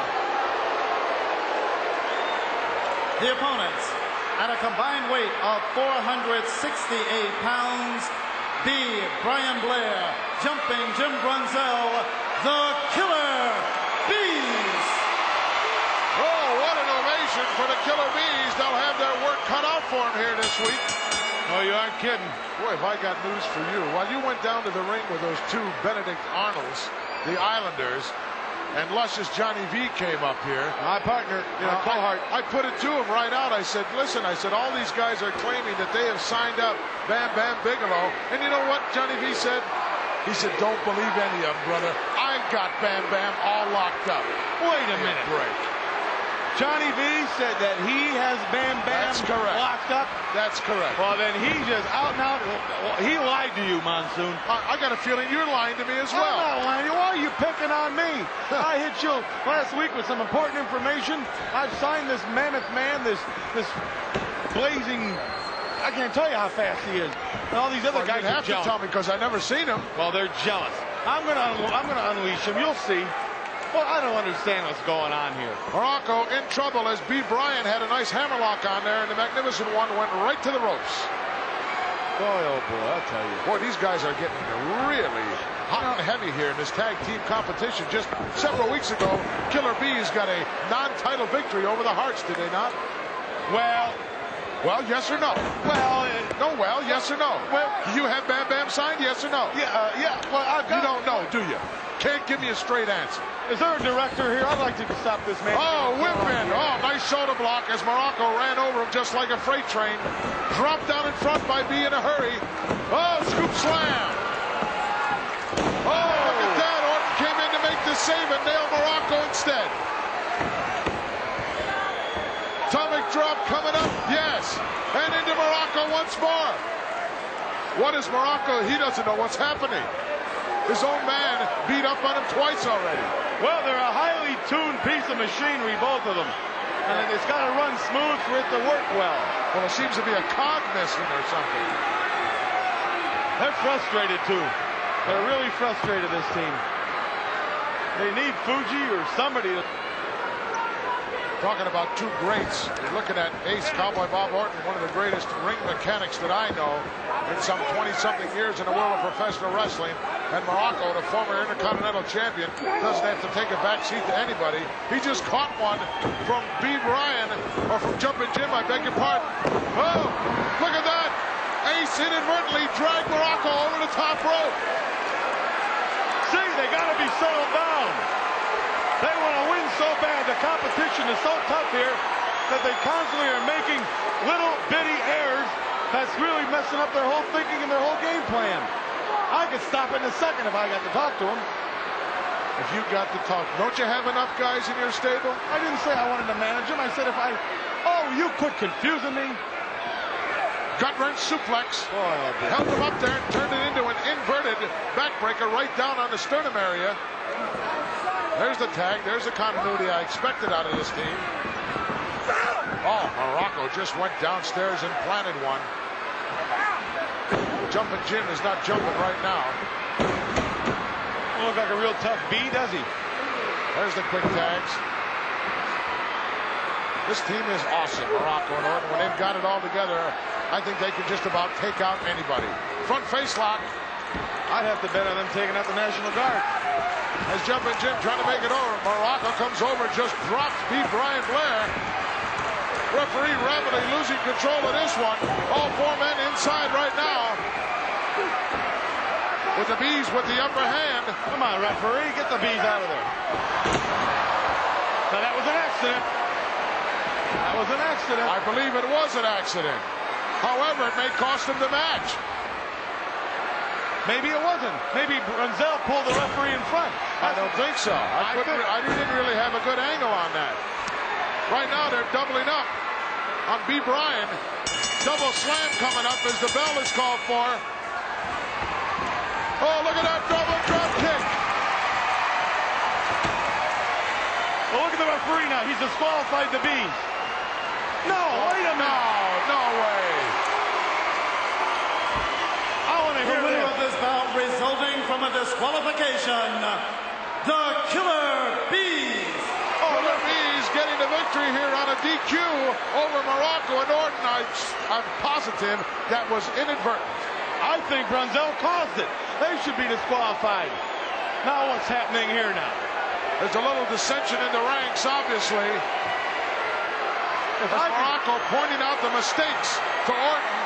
The opponents, at a combined weight of four hundred sixty-eight pounds, B. Brian Blair, Jumping Jim Brunzell, the Killer Bees. Oh, what an ovation for the Killer Bees. They'll have their work cut out for them here this week. Oh, you aren't kidding. Boy, if I got news for you. While you went down to the ring with those two Benedict Arnolds, the Islanders, and luscious Johnny V came up here. My partner, You know, I, I put it to him right out. I said, listen, I said, all these guys are claiming that they have signed up Bam Bam Bigelow. And you know what Johnny V said? He said, don't believe any of them, brother. I got Bam Bam all locked up. Wait a minute. Break. Johnny V said that he has Bam Bam That's correct. locked up. That's correct. Well, then he just out and out. Well, he lied to you, Monsoon. I, I got a feeling you're lying to me as well. I'm not lying to you. Why are you picking on me? I hit you last week with some important information. I've signed this mammoth man, this this blazing. I can't tell you how fast he is. And all these other Well, guys you'd are have jealous. to tell me because I've never seen him. Well, they're jealous. I'm gonna I'm gonna unleash him. You'll see. Well, I don't understand what's going on here. Morocco in trouble as B. Bryan had a nice hammerlock on there, and the Magnificent One went right to the ropes. Boy, oh boy, I'll tell you. Boy, these guys are getting really hot and heavy here in this tag team competition. Just several weeks ago, Killer Bees got a non-title victory over the Hearts, did they not? Well, well, yes or no? Well, uh, no, well, yes or no? Well, do you have Bam Bam signed, yes or no? Yeah, uh, yeah. Well, I've got. You don't know, do you? Can't give me a straight answer. Is there a director here? I'd like to stop this man. Oh, whip in. Oh, nice shoulder block as Morocco ran over him just like a freight train. Dropped down in front by B in a hurry. Oh, scoop slam. Oh, look at that. Orton came in to make the save and nailed Morocco instead. Atomic drop coming up. Yes. And into Morocco once more. What is Morocco? He doesn't know what's happening. His own man beat up on him twice already. Well, they're a highly tuned piece of machinery, both of them. And it's got to run smooth for it to work well. Well, there seems to be a cog missing or something. They're frustrated, too. They're really frustrated, this team. They need Fuji or somebody to... Talking about two greats. You're looking at Ace Cowboy Bob Orton, one of the greatest ring mechanics that I know in some twenty-something years in the world of professional wrestling. And Morocco, the former Intercontinental Champion, doesn't have to take a back seat to anybody. He just caught one from B. Bryan, or from Jumpin' Jim, I beg your pardon. Oh, look at that. Ace inadvertently dragged Morocco over the top rope. See, they got to be settled down. They want to win so bad. The competition is so tough here that they constantly are making little bitty errors that's really messing up their whole thinking and their whole game plan. I could stop it in a second if I got to talk to them. If you got to talk, don't you have enough guys in your stable? I didn't say I wanted to manage them. I said if I... Oh, you quit confusing me. Gut wrench suplex. Boy, oh boy. Held him up there and turned it into an inverted backbreaker right down on the sternum area. There's the tag. There's the continuity I expected out of this team. Oh, Morocco just went downstairs and planted one. Jumpin' Jim is not jumping right now. Doesn't look like a real tough B, does he? There's the quick tags. This team is awesome, Morocco and Orton. When they've got it all together, I think they can just about take out anybody. Front face lock. I'd have to bet on them taking out the National Guard. As Jumpin' Jim trying to make it over. Morocco comes over, just drops B. Brian Blair. Referee rapidly losing control of this one. All four men inside right now. With the Bees with the upper hand. Come on, referee, get the Bees out of there. Now that was an accident. That was an accident. I believe it was an accident. However, it may cost him the match. Maybe it wasn't. Maybe Brunzell pulled the referee in front. I don't think so. I, couldn't, I didn't really have a good angle on that. Right now, they're doubling up on B. Bryan. Double slam coming up as the bell is called for. Oh, look at that double drop kick. Well, look at the referee now. He's disqualified the Bees. No, wait a minute. No, no way. I want to hear the winner of this bout resulting from a disqualification, the Killer Bees. Killer Bees getting the victory here on a D Q over Morocco and Orton. I, I'm positive that was inadvertent. I think Brunzell caused it. They should be disqualified. Now what's happening here now? There's a little dissension in the ranks, obviously. As Morocco pointing out the mistakes to Orton.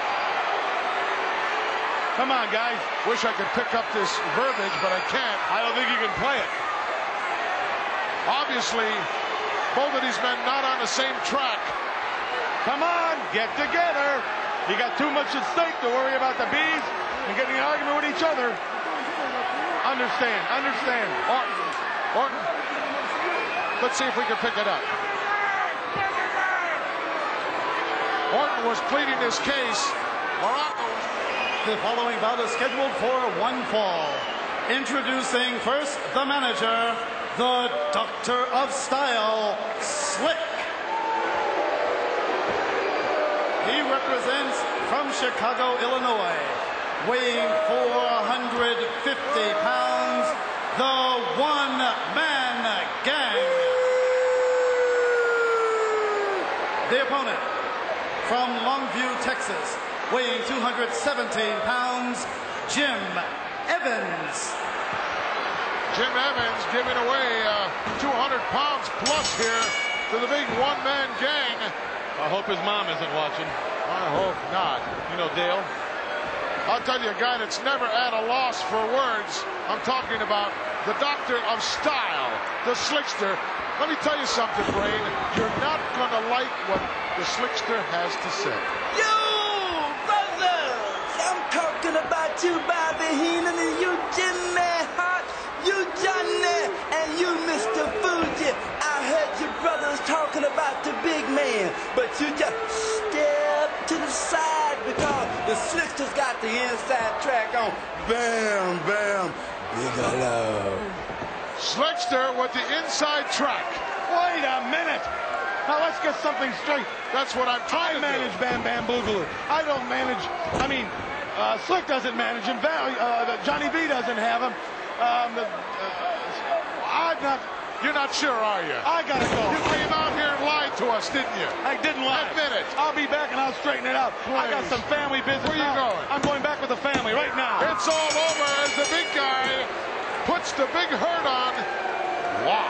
Come on, guys. Wish I could pick up this verbiage, but I can't. I don't think you can play it. Obviously, both of these men not on the same track. Come on, get together. You got too much at stake to worry about the Bees and getting an argument with each other. Understand, understand. Orton, Orton. Let's see if we can pick it up. Orton was pleading his case. Morocco was... The following bout is scheduled for one fall. Introducing first the manager, the Doctor of Style, Slick. He represents from Chicago, Illinois, weighing four hundred fifty pounds, the one-man opponent, from Longview, Texas, weighing two hundred seventeen pounds, Jim Evans. Jim Evans giving away uh, two hundred pounds plus here to the big one-man gang. I hope his mom isn't watching. I hope not. You know Dale? I'll tell you a guy that's never at a loss for words. I'm talking about the doctor of style, the slickster. Let me tell you something, Brain. You're not going to like what the slickster has to say. Yo, brothers! I'm talking about you, Bobby Heenan, and you, Jimmy Hart, you, Johnny, and you, Mister Fuji. I heard you brothers talking about the big man, but you just step to the side because the slickster's got the inside track on. Bam, bam, big love. Slickster with the inside track. Wait a minute. Now let's get something straight. That's what I'm trying I to manage do. Bam Bam Boogaloo. I don't manage. I mean, uh, Slick doesn't manage him. Val, uh, Johnny B doesn't have him. Um, the, uh, I'm not. You're not sure, are you? I gotta go. You came out here and lied to us, didn't you? I didn't lie. Admit it. I'll be back and I'll straighten it out. Please. I got some family business. Where you now. going? I'm going back with the family right now. It's all over as the big guy puts the big hurt on. Wow.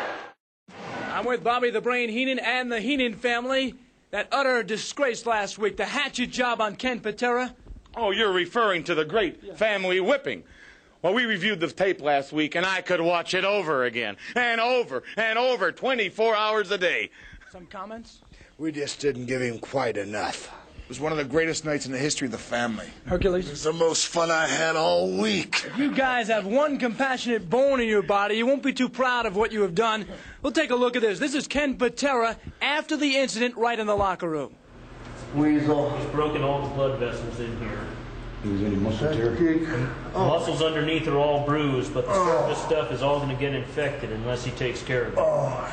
I'm with Bobby the Brain Heenan and the Heenan family. That utter disgrace last week, the hatchet job on Ken Patera. Oh, you're referring to the great yeah. family whipping. Well, we reviewed the tape last week, and I could watch it over again, and over, and over, twenty-four hours a day. Some comments? We just didn't give him quite enough. It was one of the greatest nights in the history of the family. Hercules? It was the most fun I had all week. If you guys have one compassionate bone in your body, you won't be too proud of what you have done. We'll take a look at this. This is Ken Patera after the incident right in the locker room. Weasel. He's broken all the blood vessels in here. Is any muscle tear? The muscles underneath are all bruised, but the surface stuff is all going to get infected unless he takes care of it. Oh.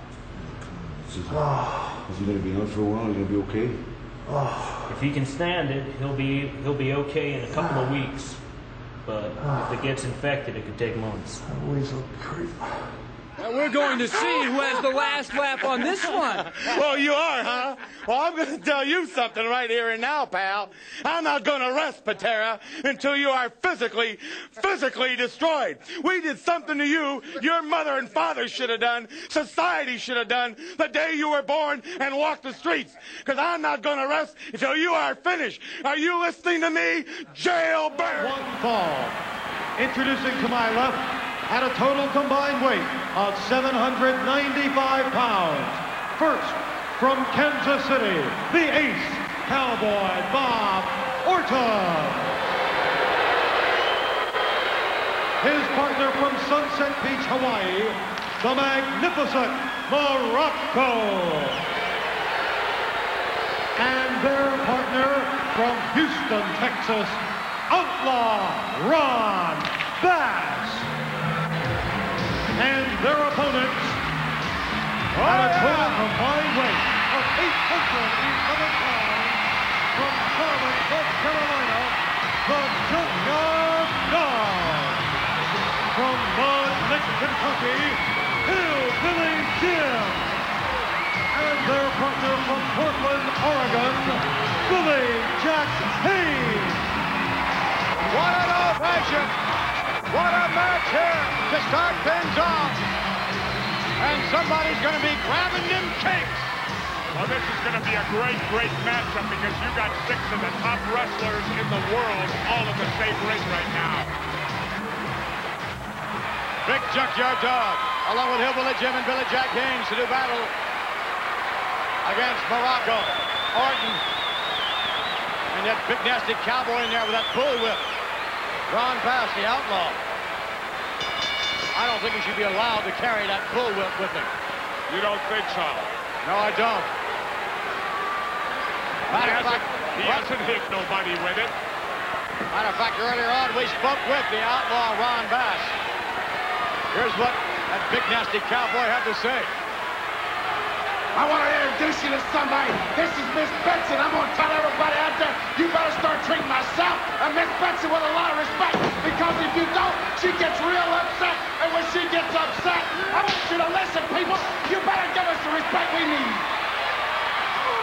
Is, oh. is he going to be out for a while? Is he going to be okay? Oh. If he can stand it, he'll be he'll be okay in a couple of weeks. But if it gets infected, it could take months. Weasel creep. And we're going to see who has the last laugh on this one. Well, you are, huh? Well, I'm going to tell you something right here and now, pal. I'm not going to rest, Patera, until you are physically, physically destroyed. We did something to you your mother and father should have done, society should have done, the day you were born and walked the streets. Because I'm not going to rest until you are finished. Are you listening to me? Jailbird! One fall. Introducing to my left, at a total combined weight of seven hundred ninety-five pounds. First, from Kansas City, the ace, Cowboy Bob Orton. His partner from Sunset Beach, Hawaii, the magnificent Morocco. And their partner from Houston, Texas, Outlaw Ron Bass. And their opponents oh, at a total yeah. combined weight of eight hundred eleven pounds from Charlotte, North Carolina, the Junkyard Dog. From Mud Lick, Kentucky, Hillbilly Jim. And their partner from Portland, Oregon, Billy Jack Hayes. What an ovation! What a match here to start things off. And somebody's going to be grabbing them cakes. Well, this is going to be a great, great matchup because you got six of the top wrestlers in the world all in the same ring right now. Big Junkyard Dog, along with Hillbilly Jim and Billy Jack Haynes to do battle against Morocco. Orton. And that big nasty cowboy in there with that bullwhip. Ron Bass, the outlaw. I don't think he should be allowed to carry that bullwhip with him. You don't think so? No, I don't. Matter of fact, he hasn't hit nobody with it. Matter of fact, earlier on, we spoke with the outlaw Ron Bass. Here's what that big nasty cowboy had to say. I want to introduce you to somebody. This is Miss Benson. I'm going to tell everybody out there, you better start treating myself and Miss Benson with a lot of respect. Because if you don't, she gets real upset. And when she gets upset, I want you to listen, people. You better give us the respect we need.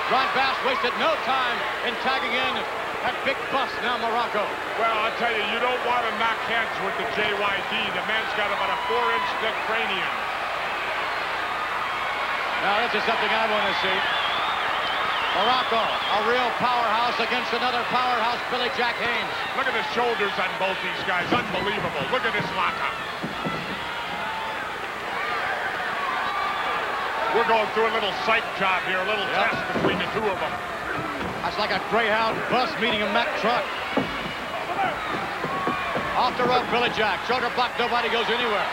Ron Bass wasted no time in tagging in that big bust now Morocco. Well, I'll tell you, you don't want to knock heads with the J Y D. The man's got about a four-inch thick cranium. Now, this is something I want to see. Morocco, a real powerhouse against another powerhouse, Billy Jack Haynes. Look at the shoulders on both these guys. Unbelievable. Look at this lockup. We're going through a little psych job here, a little yep. test between the two of them. That's like a Greyhound bus meeting a Mack truck. Off the rope, Billy Jack. Shoulder block, nobody goes anywhere.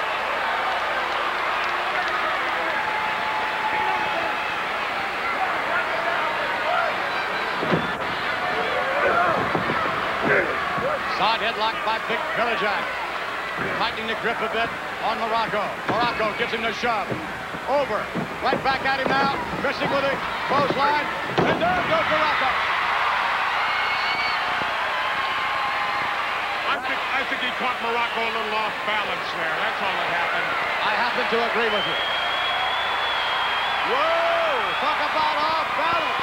Side headlock by Big Billy Jack. Tightening the grip a bit on Morocco. Morocco gives him the shove. Over. Right back at him now. Missing with it. Clothesline. And there goes Morocco. I think, I think he caught Morocco a little off balance there. That's all that happened. I happen to agree with you. Whoa! Talk about off balance.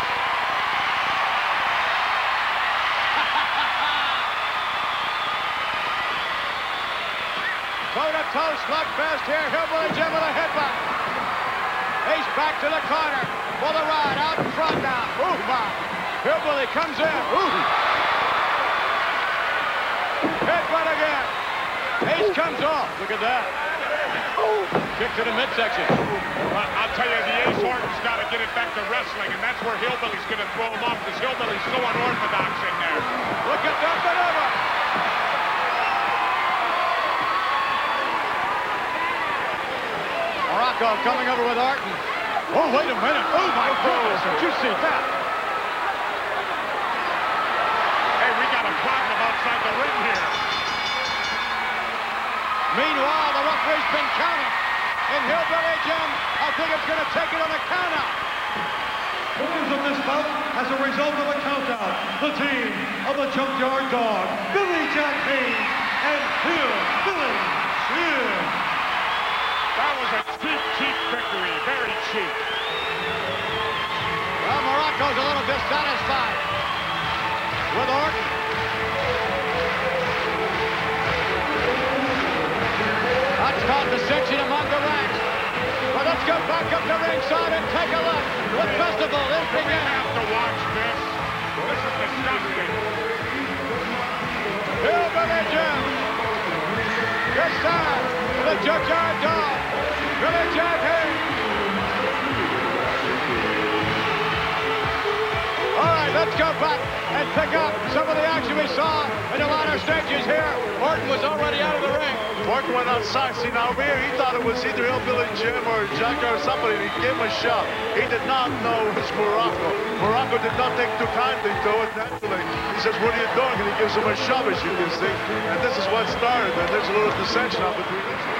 Toe-to-toe slugfest here. Hillbilly Jim with a headbutt. He's back to the corner for the ride. Out in front now. Ooh, my. Hillbilly comes in. Ooh. Headbutt again. Ace comes off. Look at that. Kick to the midsection. Well, I'll tell you, the Ace Horton's got to get it back to wrestling, and that's where Hillbilly's going to throw him off, because Hillbilly's so unorthodox in there. Look at that maneuver. Morocco coming over with Orton. Oh, wait a minute. Oh, my goodness. Did you see that? Hey, we got a problem outside the ring here. Meanwhile, the referee's been counting. And Hillbilly Jim, I think it's going to take it on a countout. Winners of this bout, as a result of a countout, the team of the Junkyard Dog, Billy Jack Haynes, and Hillbilly Jim. That was a cheap, cheap victory. Very cheap. Well, Morocco's a little dissatisfied with Orton. That's called dissension among the ranks. But let's go back up to ringside and take a look. The festival is beginning. We have to watch this. This is disgusting. Hillbilly Jim. This time, the Junkyard Dog. Billy Jack Haynes. All right, let's go back and pick up some of the action we saw in the latter stages here. Orton was already out of the ring. Orton went outside. See, now over here, he thought it was either Hillbilly Jim or Junkyard or somebody, and he gave him a shove. He did not know it was Morocco. Morocco did not take too kindly to it, naturally. He says, what are you doing? And he gives him a shove, as you can see. And this is what started. And there's a little dissension now between these two.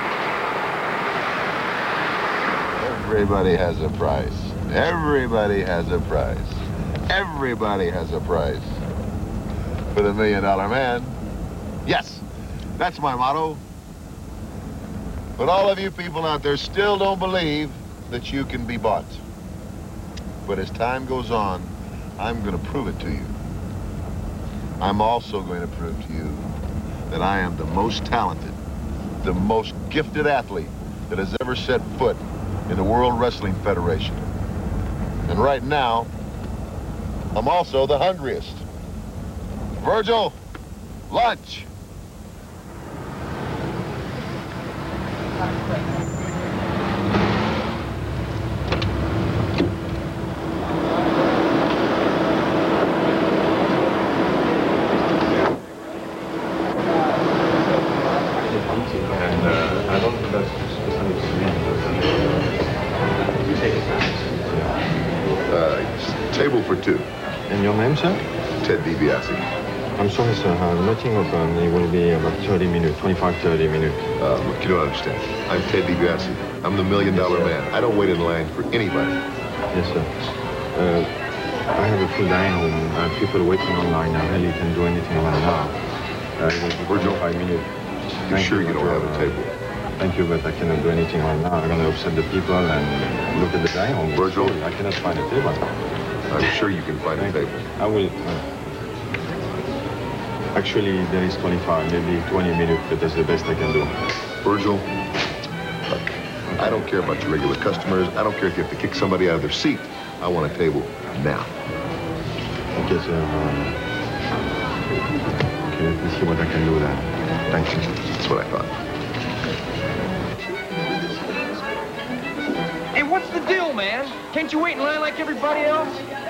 Everybody has a price. Everybody has a price. Everybody has a price. For the Million Dollar Man. Yes, that's my motto. But all of you people out there still don't believe that you can be bought. But as time goes on, I'm going to prove it to you. I'm also going to prove to you that I am the most talented, the most gifted athlete that has ever set foot in the World Wrestling Federation. And right now, I'm also the hungriest. Virgil, lunch. And uh, I don't think that's specific to me. You take it back. Uh, table for two. And your name, sir? Ted DiBiase. I'm sorry, sir. I'm nothing open. It will be about thirty minutes, twenty-five, thirty minutes. Uh, look, you don't understand. I'm Ted DiBiase. I'm the Million Dollar Man. I don't wait in line for anybody. Yes, sir. Uh, I have a full dining room. I have people waiting online. I really can do anything right now. Uh, it will be twenty-five minutes. You're sure you don't have a table? Thank you, but I cannot do anything right now. I'm going to upset the people and look at the dining room. Virgil? I cannot find a table. I'm sure you can find a table. I will. Uh, actually, there is twenty-five, maybe twenty minutes, but that's the best I can do. Virgil, look, I don't care about your regular customers. I don't care if you have to kick somebody out of their seat. I want a table now. Okay, sir. Um, okay, let me see what I can do then. Thank you. That's what I thought. Hey, what's the deal, man? Can't you wait in line like everybody else?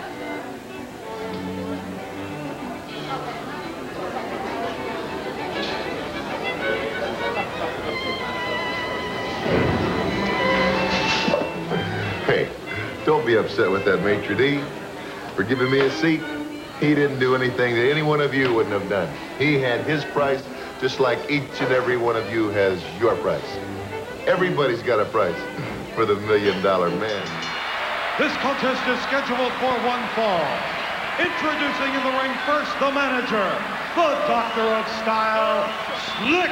Hey, don't be upset with that maitre d' for giving me a seat. He didn't do anything that any one of you wouldn't have done. He had his price, just like each and every one of you has your price. Everybody's got a price for the million dollar man. This contest is scheduled for one fall. Introducing in the ring first, the manager, the Doctor of Style, Slick.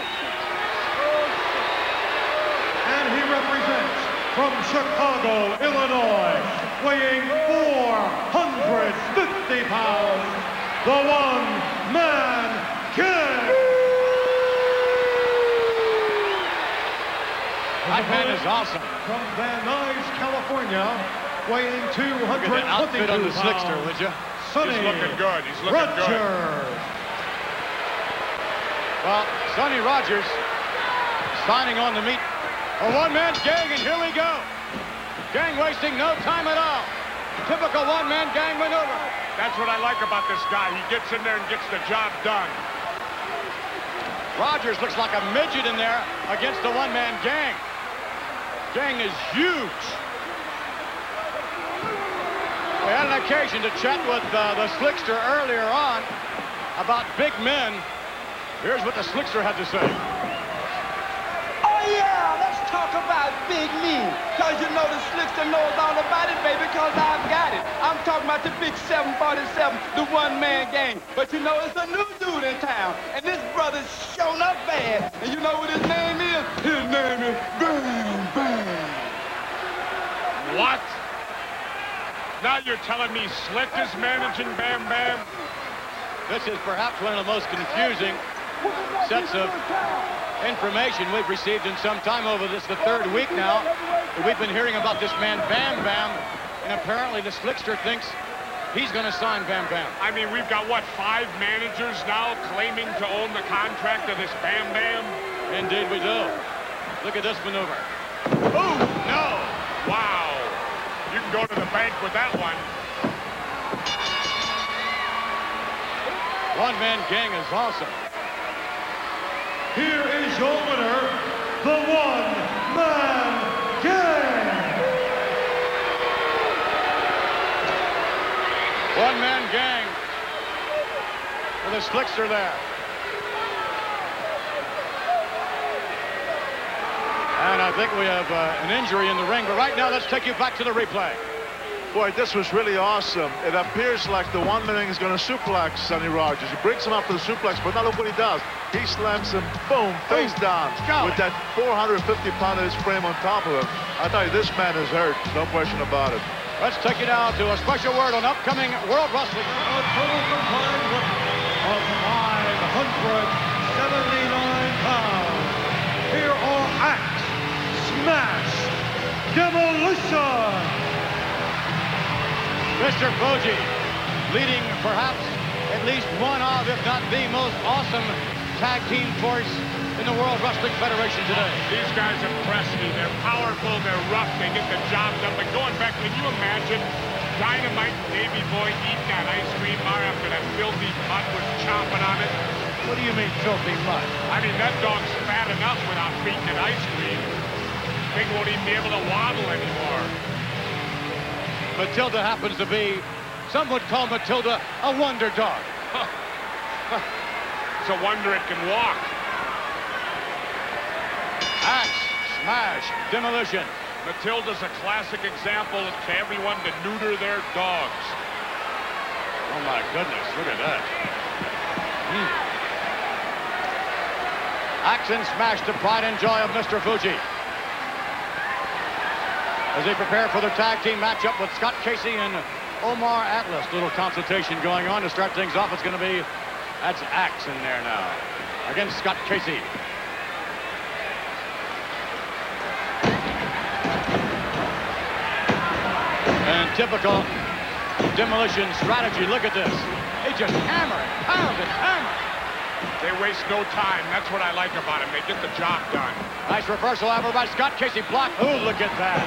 And he represents from Chicago, Illinois, weighing four hundred fifty pounds, the one-man king. That man is awesome. From Van Nuys, California, weighing two hundred twenty-two pounds. Look at that outfit on the Slickster, would you? Sonny He's looking good. He's looking Rogers. good. Well, Sonny Rogers signing on to meet a one-man gang, and here we go. Gang wasting no time at all. Typical one-man gang maneuver. That's what I like about this guy. He gets in there and gets the job done. Rogers looks like a midget in there against the one-man gang. Gang is huge. We had an occasion to chat with uh, the Slickster earlier on about big men. Here's what the Slickster had to say. Oh yeah, let's talk about big me. Cause you know the Slickster knows all about it, baby, cause I've got it. I'm talking about the big seven forty-seven, the one-man gang. But you know, it's a new dude in town. And this brother's shown up bad. And you know what his name is? His name is Bam Bam. What? Now you're telling me Slick is managing Bam Bam? This is perhaps one of the most confusing sets of information we've received in some time over this, the third week now, that we've been hearing about this man, Bam Bam, and apparently the Slickster thinks he's going to sign Bam Bam. I mean, we've got, what, five managers now claiming to own the contract of this Bam Bam? Indeed we do. Look at this maneuver. Oh, no! Wow. You can go to the bank with that one. One-man gang is awesome. Here is your winner, the one-man gang. One-man gang with a Slickster there. And I think we have uh, an injury in the ring, but right now let's take you back to the replay. Boy, this was really awesome. It appears like the one-man is going to suplex Sonny Rogers. He brings him up for the suplex, but now look what he does. He slams him, boom, face down, with that four hundred fifty pound of his frame on top of him. I tell you, this man is hurt, no question about it. Let's take you now to a special word on upcoming World Wrestling. A total combined weight of five hundred seventy-nine pounds. Here are Axe, Smash, Demolition. Mister Fuji leading perhaps at least one of, if not the most awesome tag team force in the World Wrestling Federation today. These guys impress me. They're powerful, they're rough, they get the job done. But going back, can you imagine Dynamite and Davey Boy eating that ice cream bar after that filthy mutt was chomping on it? What do you mean filthy mutt? I mean, that dog's fat enough without feeding it ice cream. Thing won't even be able to waddle anymore. Matilda happens to be, some would call Matilda a wonder dog. It's a wonder it can walk. Axe, Smash, Demolition. Matilda's a classic example to everyone to neuter their dogs. Oh my goodness, look at that. Mm. Axe and Smash, the pride and joy of Mister Fuji. As they prepare for their tag team matchup with Scott Casey and Omar Atlas. Little consultation going on to start things off. It's going to be, that's Axe in there now against Scott Casey. And typical Demolition strategy. Look at this. They just hammer it, pound it, hammer. They waste no time. That's what I like about them. They get the job done. Nice reversal over by Scott Casey. Block. Oh, look at that.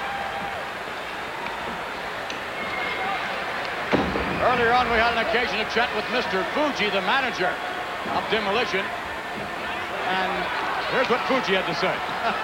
Earlier on, we had an occasion to chat with Mister Fuji, the manager of Demolition. And here's what Fuji had to say.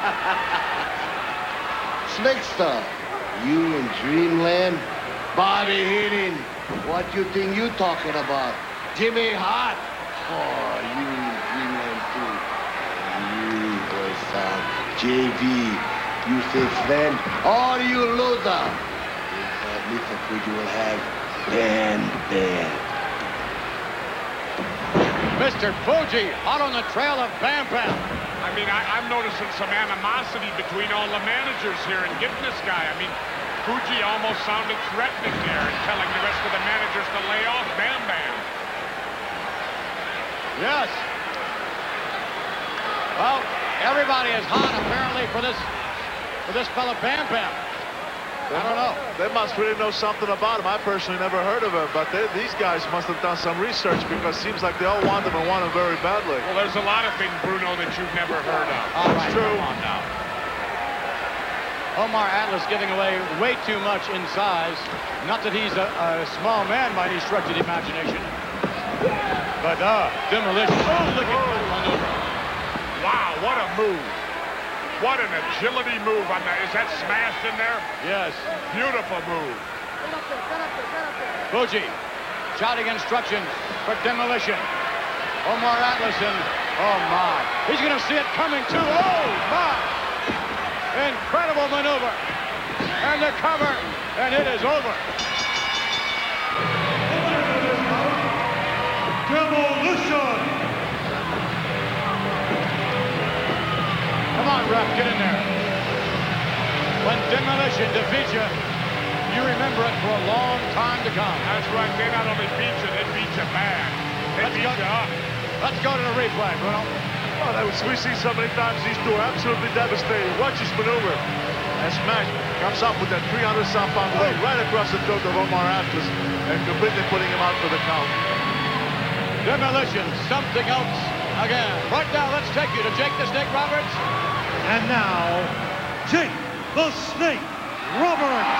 Slickster, you in dreamland? Bobby Heenan, what you think you talking about? Jimmy Hart? Oh, you in dreamland too. You, boy, son. J V, you say friend? Or you loser? Because Mister Fuji will have Bam Bam. Mister Fuji out on the trail of Bam Bam. I mean, I, I'm noticing some animosity between all the managers here and getting this guy. I mean, Fuji almost sounded threatening there and telling the rest of the managers to lay off Bam Bam. Yes. Well, everybody is hot apparently for this for this fella Bam Bam. I don't know. They must really know something about him. I personally never heard of him, but they, these guys must have done some research because it seems like they all want him and want him very badly. Well, there's a lot of things, Bruno, that you've never heard of. All right, That's true. come on now. Omar Atlas giving away way too much in size. Not that he's a, a small man by any stretch of the imagination. But, uh, Demolition. Oh, look at that maneuver. Wow, what a move. What an agility move on that. Is that smashed in there? Yes. Beautiful move. Fuji shouting instructions for Demolition. Omar Atlas and, oh my. He's going to see it coming too. Oh my. Incredible maneuver. And the cover. And it is over. Demolition. Come on, ref, get in there. When Demolition defeats you, you remember it for a long time to come. That's right. They not only beat you, they beat you bad. They Let's beat go. you up. Let's go to the replay, Bruno. Oh, that was, we see so many times these two are absolutely devastating. Watch this maneuver. And smash comes up with that three hundred some pound weight right across the throat of Omar Atlas and completely putting him out for the count. Demolition, something else again. Right now, let's take you to Jake the Snake Roberts. And now, Jake the Snake Roberts.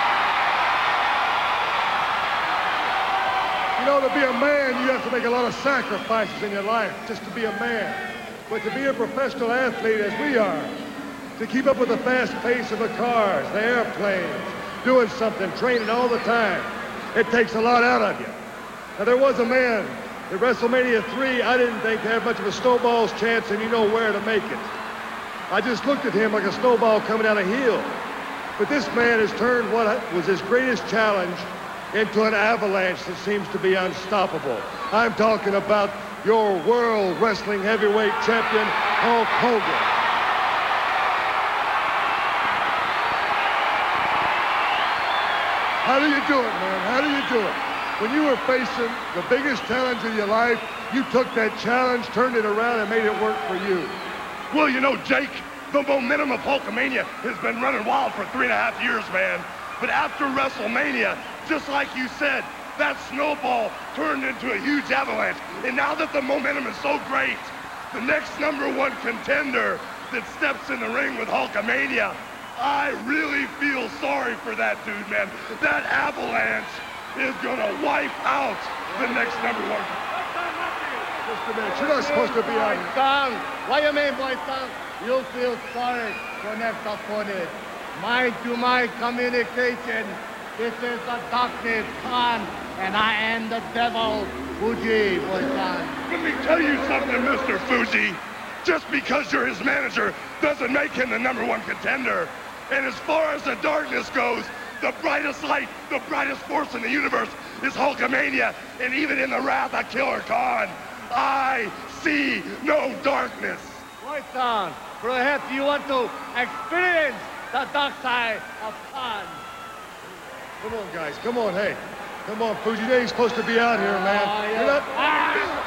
You know, to be a man, you have to make a lot of sacrifices in your life just to be a man. But to be a professional athlete, as we are, to keep up with the fast pace of the cars, the airplanes, doing something, training all the time, it takes a lot out of you. Now, there was a man at WrestleMania three I didn't think had much of a snowball's chance, and you know where to make it. I just looked at him like a snowball coming down a hill. But this man has turned what was his greatest challenge into an avalanche that seems to be unstoppable. I'm talking about your World Wrestling Heavyweight Champion, Hulk Hogan. How do you do it, man? How do you do it? When you were facing the biggest challenge of your life, you took that challenge, turned it around, and made it work for you. Well, you know, Jake, the momentum of Hulkamania has been running wild for three and a half years, man. But after WrestleMania, just like you said, that snowball turned into a huge avalanche. And now that the momentum is so great, the next number one contender that steps in the ring with Hulkamania, I really feel sorry for that dude, man. That avalanche is gonna wipe out the next number one. Just a minute, you're not supposed to be on. Son, what do you mean, boy, son? You feel sorry for next opponent. Mind-to-mind communication. This is the darkness, Khan, and I am the devil, Fuji, boy, son. Let me tell you something, Mister Fuji. Just because you're his manager doesn't make him the number one contender. And as far as the darkness goes, the brightest light, the brightest force in the universe is Hulkamania. And even in the wrath of Killer Khan, I see no darkness. Boy, son, perhaps you want to experience the dark side of Khan. Come on, guys. Come on, hey. Come on, Fuji. You ain't supposed to be out here, man. Oh, yeah. Get up. Ah!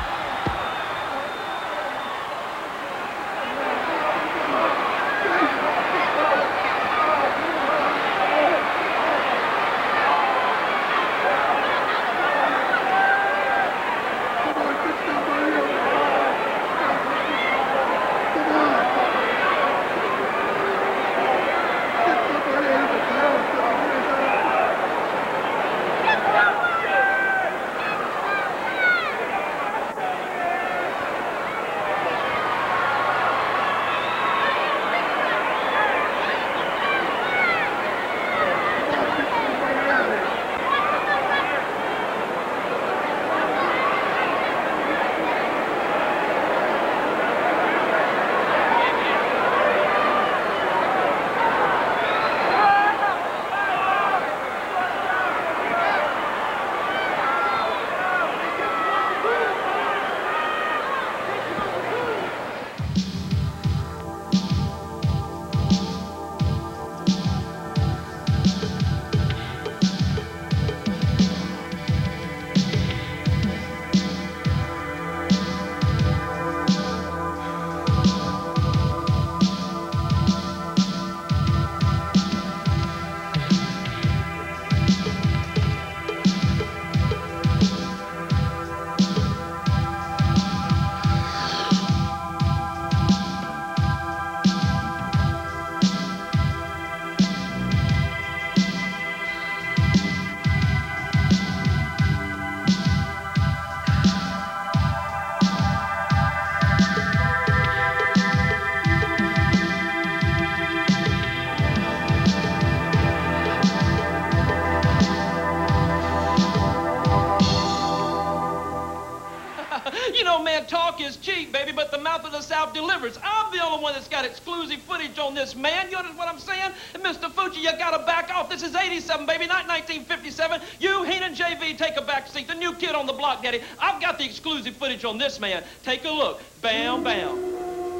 You know, man, talk is cheap, baby, but the mouth of the South delivers. I'm the only one that's got exclusive footage on this, man. You understand what I'm saying? And Mister Fuji, you gotta back off. This is eighty-seven, baby, not nineteen fifty-seven. You, Heenan, J V, take a back seat. The new kid on the block, Daddy. I've got the exclusive footage on this, man. Take a look. Bam, bam.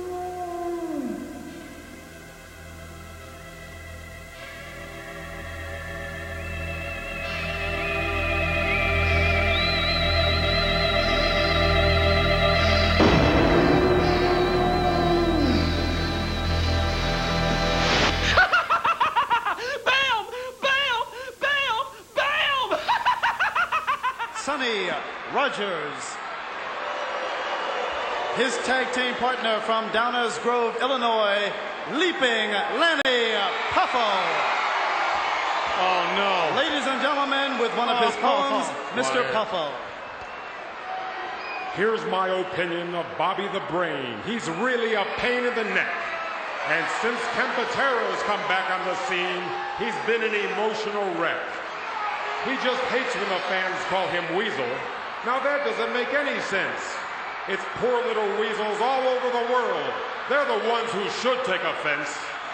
Rogers. His tag team partner from Downers Grove, Illinois, Leaping Lanny Poffo. Oh, no. Ladies and gentlemen, with one of his poems, Mister Poffo. Here's my opinion of Bobby the Brain. He's really a pain in the neck. And since Ken Patero's come back on the scene, he's been an emotional wreck. He just hates when the fans call him Weasel. Now that doesn't make any sense. It's poor little weasels all over the world. They're the ones who should take offense.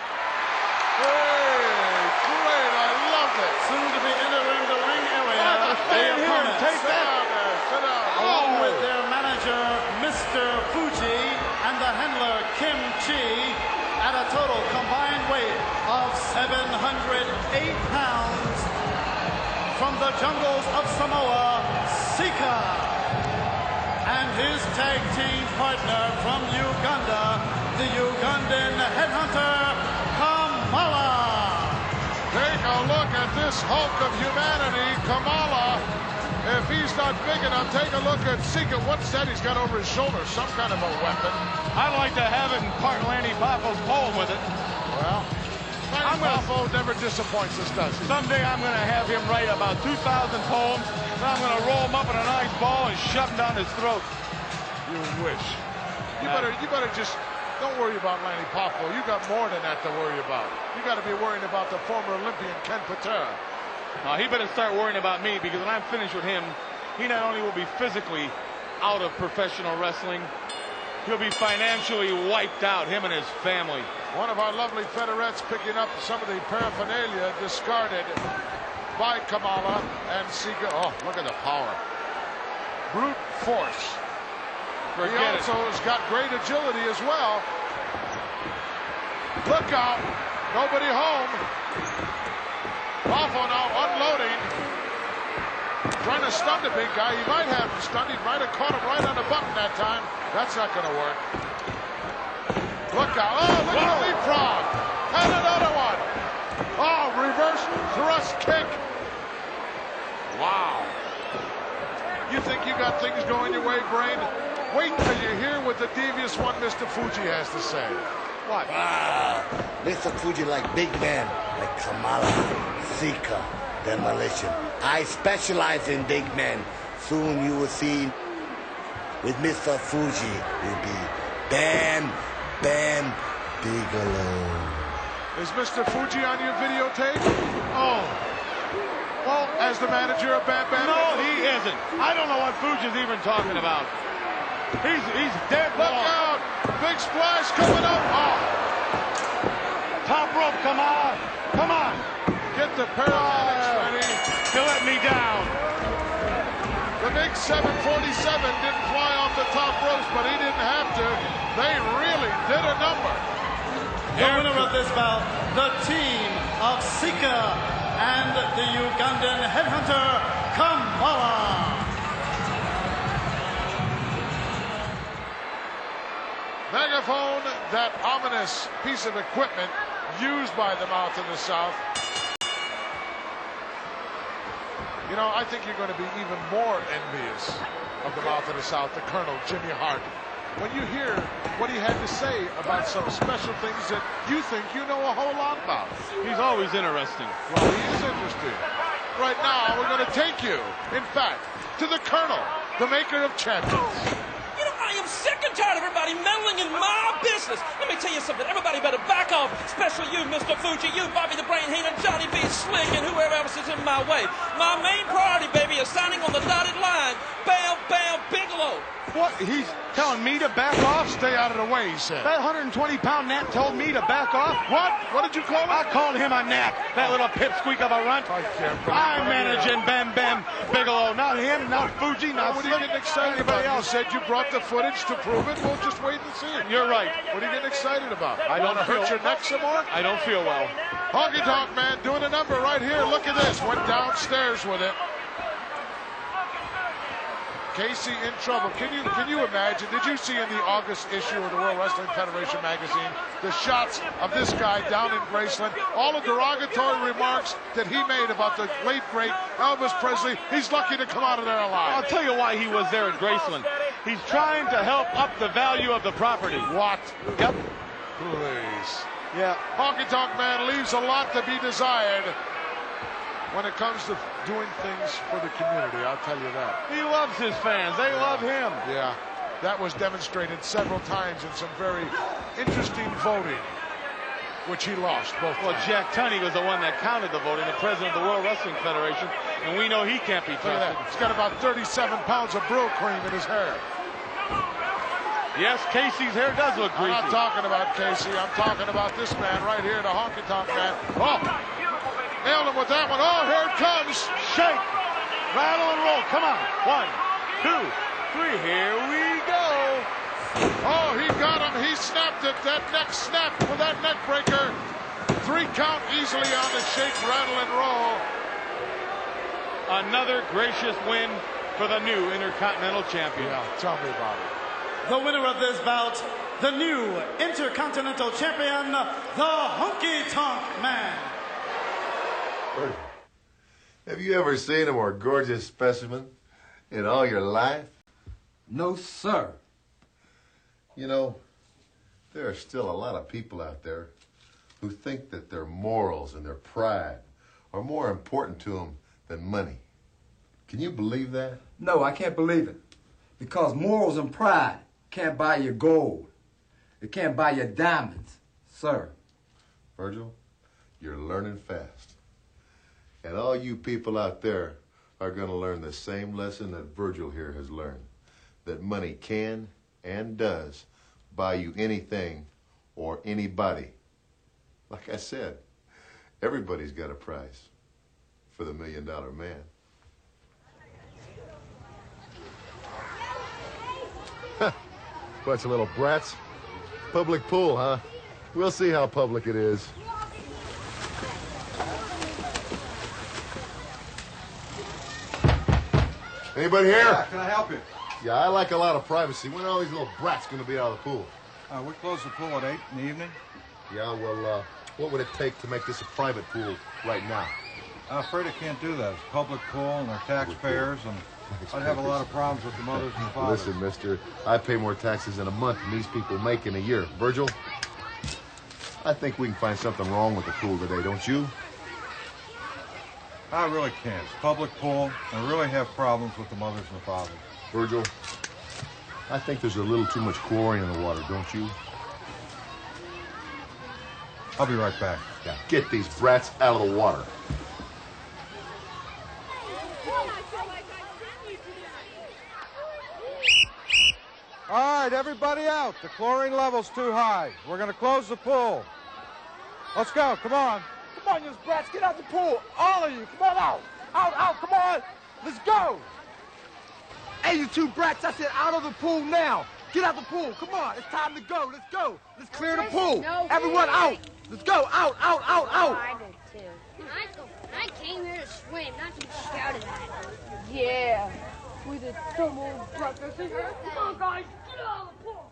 Hey, great, I love it. Soon to be entering the ring area, the opponents, take that. Sit down. Along oh. with their manager, Mister Fuji, and the handler, Kim Chi, at a total combined weight of seven hundred eight pounds. From the jungles of Samoa, Sika, and his tag team partner from Uganda, the Ugandan headhunter, Kamala. Take a look at this Hulk of humanity, Kamala. If he's not big enough, take a look at Sika. What's that he's got over his shoulder? Some kind of a weapon. I'd like to have it and part Lanny Baffo's poem with it. Well, I'm gonna, Buffalo never disappoints us, does he? Someday I'm going to have him write about two thousand poems, and I'm going to roll them up in a nice ball and shove them down his throat. You wish. You better, you better just don't worry about Lanny Poffo. You got more than that to worry about. You got to be worrying about the former Olympian Ken Patera. Now he better start worrying about me, because when I'm finished with him, he not only will be physically out of professional wrestling, he'll be financially wiped out, him and his family. One of our lovely Federettes picking up some of the paraphernalia discarded by Kamala and Sika. Oh, look at the power. Brute force. Forget he also it. has got great agility as well. Look out. Nobody home. Poffo now unloading. Trying to stun the big guy. He might have him stunned. He might have caught him right on the button that time. That's not going to work. Look out. Oh, look at the leapfrog. And another one. Oh, reverse thrust kick. Wow. You think you got things going your way, Brain? Wait until you hear what the devious one, Mister Fuji, has to say. What? Ah, Mister Fuji like big man, like Kamala, Sika, Demolition. I specialize in big men. Soon you will see with Mister Fuji will be Bam Bam Bigelow. Is Mister Fuji on your videotape? Oh. Well, as the manager of Bam Bam. No, he isn't. I don't know what Fuji's even talking about. He's he's dead Look wrong. out! Big splash coming up. Oh. Top rope, come on. Come on. Get the paramedics ready. You let me down. The big seven forty-seven didn't fly off the top ropes, but he didn't have to. They really did a number. The winner of this bout, the team of Sika and the Ugandan headhunter, Kamala. Megaphone, that ominous piece of equipment used by the Mouth of the South. You know, I think you're going to be even more envious of the Mouth of the South, the Colonel, Jimmy Hart, when you hear what he had to say about some special things that you think you know a whole lot about. He's always interesting. Well, he is interesting. Right now, we're going to take you, in fact, to the Colonel, the maker of champions. You know, I am sick and tired of everybody meddling in my business. Let me tell you something. Everybody better back off, especially you, Mister Fuji, you, Bobby the Brain Heenan, Johnny B. Slick, and whoever else is in my way. My main priority, baby, is signing on the dotted line. Bam, Bam, Bigelow. What? He's telling me to back off? Stay out of the way, he said. That one hundred twenty pound gnat told me to back off? What? What did you call him? I called him a gnat. That little pipsqueak of a runt. I can't I'm managing Bam Bam Bigelow. Not him, not Fuji, not What are you getting excited about? else. You said you brought the footage to prove it. We'll just wait and see. You're right. What are you getting excited about? I don't Want to hurt feel- your neck some more? I don't feel well. Honky Tonk Man doing a number right here. Look at this. Went downstairs with it. Casey in trouble. Can you can you imagine? Did you see in the August issue of the World Wrestling Federation magazine the shots of this guy down in Graceland? All the derogatory remarks that he made about the late great Elvis Presley. He's lucky to come out of there alive. I'll tell you why he was there at Graceland. He's trying to help up the value of the property. What? Yep. Please. Yeah. Honky Tonk Man leaves a lot to be desired when it comes to doing things for the community, I'll tell you that. He loves his fans. They love him. Yeah, that was demonstrated several times in some very interesting voting, which he lost both Well, times. Jack Tunney was the one that counted the voting, the president of the World Wrestling Federation, and we know he can't be Look at trusted. that. He's got about thirty-seven pounds of Brill cream in his hair. Yes, Casey's hair does look I'm greasy. not talking about Casey. I'm talking about this man right here, the Honky Tonk Man. Oh, nailed him with that one. Oh, here it comes. Shake, rattle, and roll. Come on. One, two, three. Here we go. Oh, he got him. He snapped it. That neck snap with that neck breaker. Three count easily on the shake, rattle, and roll. Another gracious win for the new Intercontinental Champion. Yeah, tell me about it. The winner of this bout, the new Intercontinental Champion, the Honky Tonk Man. Have you ever seen a more gorgeous specimen in all your life? No, sir. You know, there are still a lot of people out there who think that their morals and their pride are more important to them than money. Can you believe that? No, I can't believe it. Because morals and pride can't buy you gold. It can't buy you diamonds, sir. Virgil, you're learning fast. And all you people out there are going to learn the same lesson that Virgil here has learned. That money can and does buy you anything or anybody. Like I said, everybody's got a price for the million dollar man. Bunch of little brats. Public pool, huh? We'll see how public it is. Anybody here? Yeah, can I help you? Yeah, I like a lot of privacy. When are all these little brats going to be out of the pool? Uh, we close the pool at eight in the evening. Yeah, well, uh, what would it take to make this a private pool right now? I'm afraid I can't do that. It's a public pool, and they're taxpayers, and I'd have a lot of problems with the mothers and fathers. Listen, mister, I pay more taxes in a month than these people make in a year. Virgil, I think we can find something wrong with the pool today, don't you? I really can't. It's a public pool, and I really have problems with the mothers and fathers. Virgil, I think there's a little too much chlorine in the water, don't you? I'll be right back. Yeah, get these brats out of the water. All right, everybody out. The chlorine level's too high. We're going to close the pool. Let's go. Come on. Come on, you brats. Get out the pool. All of you. Come on out. Out, out. Come on. Let's go. Hey, you two brats. I said out of the pool now. Get out the pool. Come on. It's time to go. Let's go. Let's clear the pool. No, Everyone out. Let's go. Out, out, out, out. I did too. I, I came here to swim, not to be shouted at. Yeah. We did some old breakfast in here. Come on, guys. Get out of the pool.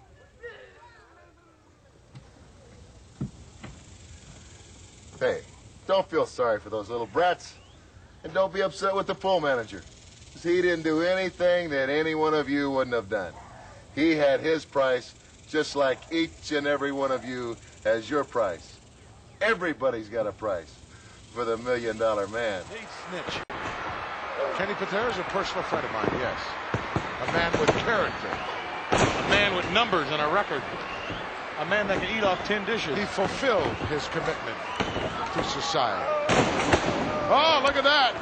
Hey, don't feel sorry for those little brats. And don't be upset with the pool manager. Because he didn't do anything that any one of you wouldn't have done. He had his price, just like each and every one of you has your price. Everybody's got a price for the Million Dollar Man. Hey, snitch. Kenny Patera's a personal friend of mine, yes. A man with character. A man with numbers and a record. A man that can eat off tin dishes. He fulfilled his commitment to society. Oh, look at that.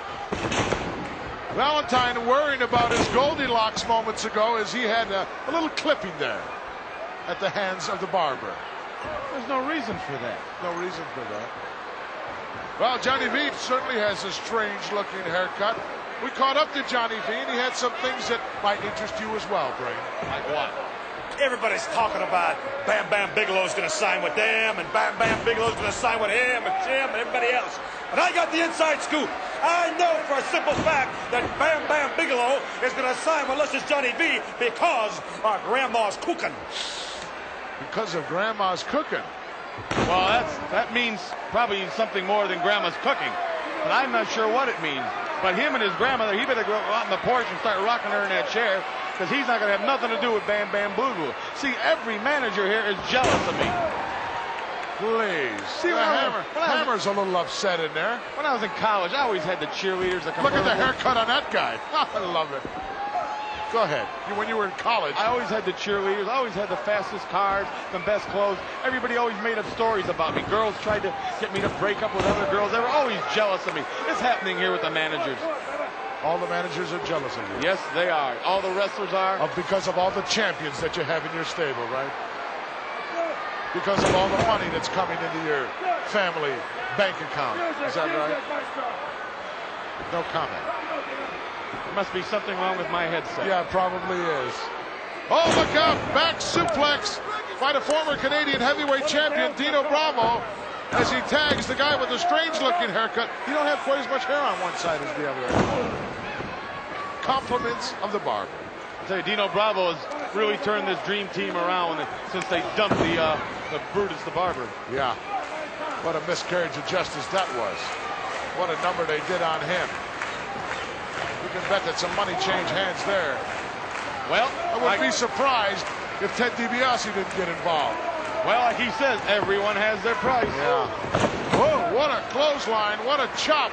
Valentine worrying about his Goldilocks moments ago as he had a, a little clipping there at the hands of the barber. There's no reason for that. No reason for that. Well, Johnny V certainly has a strange-looking haircut. We caught up to Johnny V, and he had some things that might interest you as well, Brain. Like what? Everybody's talking about Bam Bam Bigelow's going to sign with them, and Bam Bam Bigelow's going to sign with him, and Jim, and everybody else. But I got the inside scoop. I know for a simple fact that Bam Bam Bigelow is going to sign with Lucious Johnny V because our grandma's cooking. Because of Grandma's cooking. Well, that's that means probably something more than Grandma's cooking. But I'm not sure what it means. But him and his grandmother, he better go out on the porch and start rocking her in that chair, because he's not going to have nothing to do with Bam Bam Boo-Boo. See, every manager here is jealous of me. Please. See, the hammer, Hammer's a little upset in there. When I was in college, I always had the cheerleaders that come. Look at the haircut on that guy. I love it. Go ahead. You, when you were in college. I always had the cheerleaders. I always had the fastest cars, the best clothes. Everybody always made up stories about me. Girls tried to get me to break up with other girls. They were always jealous of me. It's happening here with the managers. All the managers are jealous of you. Yes, they are. All the wrestlers are. Of because of all the champions that you have in your stable, right? Because of all the money that's coming into your family bank account. Is that right? No comment. There must be something wrong with my headset. Yeah, probably is. Oh, look out. Back suplex by the former Canadian heavyweight champion, Dino Bravo, as he tags the guy with the strange-looking haircut. You don't have quite as much hair on one side as the other. Compliments of the barber. I tell you, Dino Bravo has really turned this dream team around since they dumped the, uh, the Brutus the Barber. Yeah. What a miscarriage of justice that was. What a number they did on him. You can bet that some money changed hands there. Well, I wouldn't I... be surprised if Ted DiBiase didn't get involved. Well, like he says, everyone has their price. Yeah. Whoa, what a clothesline. What a chop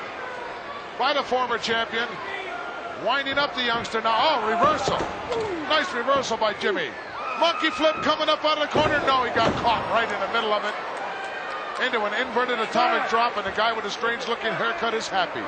by the former champion. Winding up the youngster now. Oh, reversal. Nice reversal by Jimmy. Monkey flip coming up out of the corner. No, he got caught right in the middle of it. Into an inverted atomic drop, and the guy with a strange-looking haircut is happy.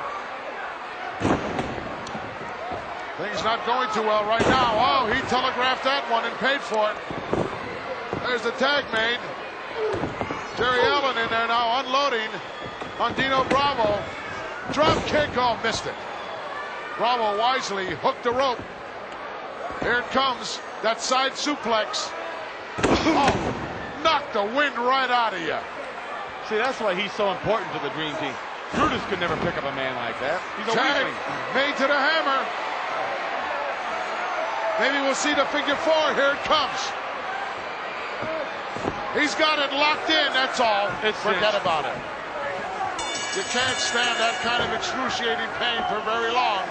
Things not going too well right now. Oh, he telegraphed that one and paid for it. There's the tag made. Jerry Allen in there now unloading on Dino Bravo. Drop kick. Oh, missed it. Bravo wisely hooked the rope. Here it comes. That side suplex. Oh, knocked the wind right out of you. See, that's why he's so important to the Dream Team. Brutus could never pick up a man like that. He's a tag weakling. made to the hammer. Maybe we'll see the figure four. Here it comes. He's got it locked in, that's all. It's Forget it. about it. You can't stand that kind of excruciating pain for very long.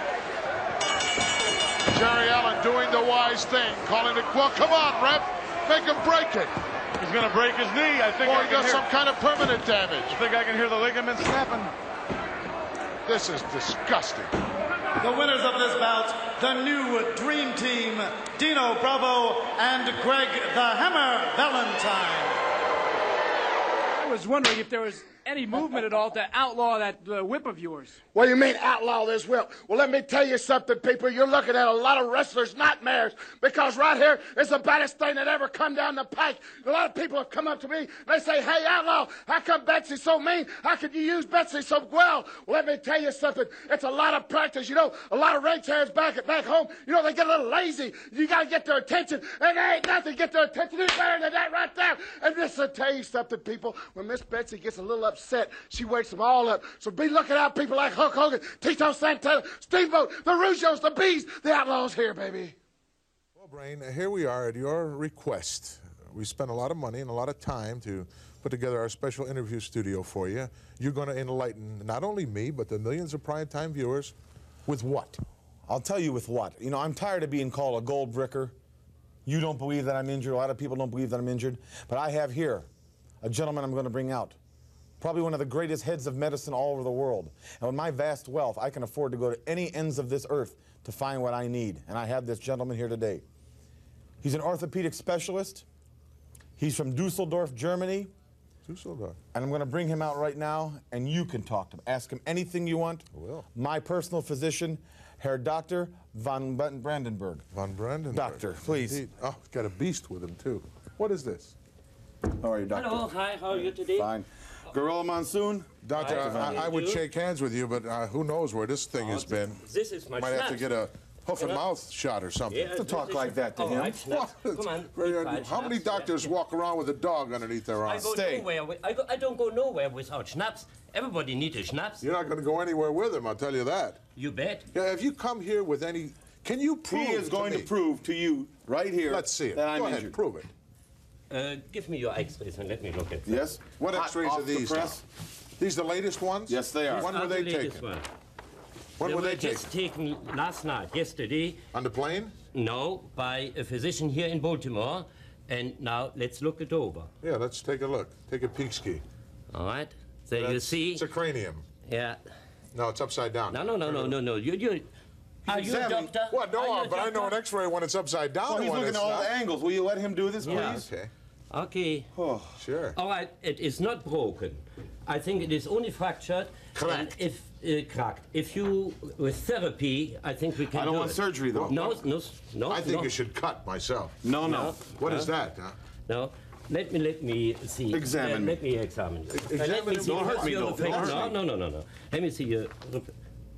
Jerry Allen doing the wise thing, calling it, well, come on, ref, make him break it. He's going to break his knee. I think Or I he can got hear... some kind of permanent damage. I think I can hear the ligament snapping. This is disgusting. The winners of this bout, the new Dream Team, Dino Bravo and Greg the Hammer Valentine. I was wondering if there was any movement at all to outlaw that uh, whip of yours. What do you mean outlaw this whip? Well, let me tell you something, people. You're looking at a lot of wrestlers' nightmares, because right here is the baddest thing that ever come down the pike. A lot of people have come up to me and they say, hey, outlaw, how come Betsy's so mean? How could you use Betsy so well? Well, let me tell you something. It's a lot of practice. You know, a lot of ranch hands back at back home, you know, they get a little lazy. You got to get their attention, and there ain't nothing to get their attention any better than that right there. And this will tell you something, people. When Miss Betsy gets a little upset, she wakes them all up. So be looking out, people like Hulk Hogan, Tito Santana, Steamboat, the Rougeos, the Bees, the Outlaws here, baby. Well, Brain, here we are at your request. We spent a lot of money and a lot of time to put together our special interview studio for you. You're going to enlighten not only me, but the millions of primetime viewers with what? I'll tell you with what. You know, I'm tired of being called a gold bricker. You don't believe that I'm injured. A lot of people don't believe that I'm injured. But I have here a gentleman I'm going to bring out. Probably one of the greatest heads of medicine all over the world. And with my vast wealth, I can afford to go to any ends of this earth to find what I need. And I have this gentleman here today. He's an orthopedic specialist. He's from Dusseldorf, Germany. Dusseldorf. And I'm going to bring him out right now, and you can talk to him. Ask him anything you want. I will. My personal physician, Herr Doctor von Brandenburg. Von Brandenburg. Doctor, please. Indeed. Oh, he's got a beast with him, too. What is this? How are you, Doctor? Hello, hi, how are you today? Fine. Gorilla Monsoon? Doctor, I, I would shake hands with you, but uh, who knows where this thing Oh, has been. This is my Might have to schnapps. get a hoof and You know? mouth shot or something. Yeah, to this talk is- like that to All him. right, schnapps. What? Come on, Very keep unusual. quiet, How many schnapps, doctors yeah. walk around with a dog underneath their I arm? go nowhere. With, I, go, I don't go nowhere without schnapps. Everybody needs a schnapps. You're not going to go anywhere with him, I'll tell you that. You bet. Yeah, if you come here with any... Can you prove He is going to, me? prove to you, right here, Let's see it. that I'm Go ahead, injured. prove it. Uh, give me your x-rays and let me look at them. Yes? What Hot x-rays off are the these press? now? These the latest ones? Yes, they are. These When are were the they latest taken? one. When they were they just taken? taken last night, yesterday. On the plane? No, by a physician here in Baltimore. And now let's look it over. Yeah, let's take a look. Take a peek ski. All right. There you That's- see. It's a cranium. Yeah. No, it's upside down. No, no, no, no, no, no. You, you. Are you a examining- doctor? What? No, Are you a but I know an doctor? x-ray when it's upside down. Well, and he's when looking it's at all not. the angles. Will you let him do this, Yeah. please? Okay. Okay. Oh, sure. All right, it is not broken. I think it is only fractured. Cracked. And if uh, cracked. If you with therapy, I think we can. I don't do want it. surgery, though. No, no, no. I think no. you should cut myself. No, no. What no. is that? Huh? No. Let me let me see. Examine Uh, me. let me examine you. Examine Uh, let me him. see. Don't hurt what's me, your though. Don't reflection. hurt No, me. no, no, no, no. Let me see your. ref-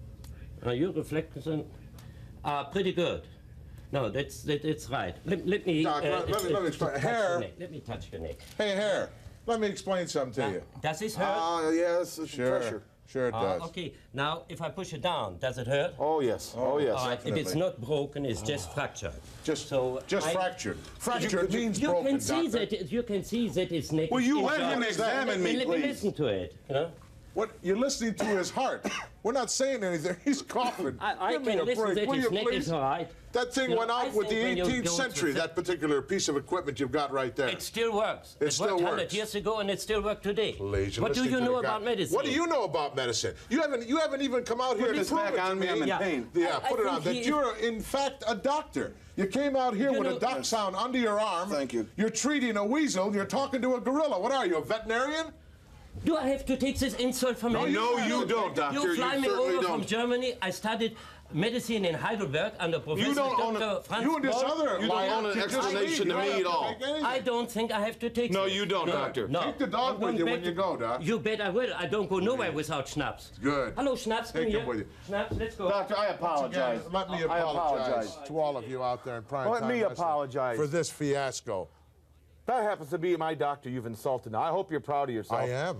Uh, your reflection are pretty good. No, that's that, that's right. Let, let me. Doc, let- let me- let me explain. touch Hair. your neck. Let me touch your neck. Hey, Hair, let me explain something to Now, you. does this hurt? Ah, yes, sure. pressure. Sure it Ah, does. okay. Now, if I push it down, does it hurt? Oh, yes. Oh, yes. All right. If it's definitely. not broken, it's just fractured. Just, So just I- fractured. Fractured means You broken, can see doctor. that. You can see that his neck. Will is you let injured. him examine Let me, Let me please? listen to it. You know. What? You're listening to his heart. We're not saying anything. He's coughing. I, I Give me can a listen break, that will his you, neck please? is all right. That thing You know, went I out with the think when you eighteenth go to century, the- that particular piece of equipment you've got right there. It still works. It It, still worked one hundred works. years ago, and it still works today. Please, you're What do listening you to know the guy. about medicine? What do you know about medicine? You haven't you haven't even come out here Put to this prove back it on to me, I'm in Yeah. pain. Yeah, I- put I it on. think That he- you're in fact a doctor. You came out here You with know- a doc sound under your arm. Thank you. You're treating a weasel. You're talking to a gorilla. What are you, a veterinarian? Do I have to take this insult from No, him? you No, you don't, doctor. You fly You me certainly over don't. from Germany. I studied medicine in Heidelberg under Professor don't own Doctor a- Franz You and this Boll. other You don't liar own an can just explanation leave. to You me don't at all. have to take anything. I don't think I have to take No, this. you don't, no, doctor. No. Take the dog I'm with going you back when you to- go, Doc. You bet I will. I don't go nowhere without Schnaps. Good. Hello, Schnaps. Come Take here. him with you. Schnaps, let's go. Doctor, I apologize. Again, let me I apologize, apologize. to all of you out there in prime Let time me wrestling apologize. for this fiasco. That happens to be my doctor you've insulted. Now, I hope you're proud of yourself. I am.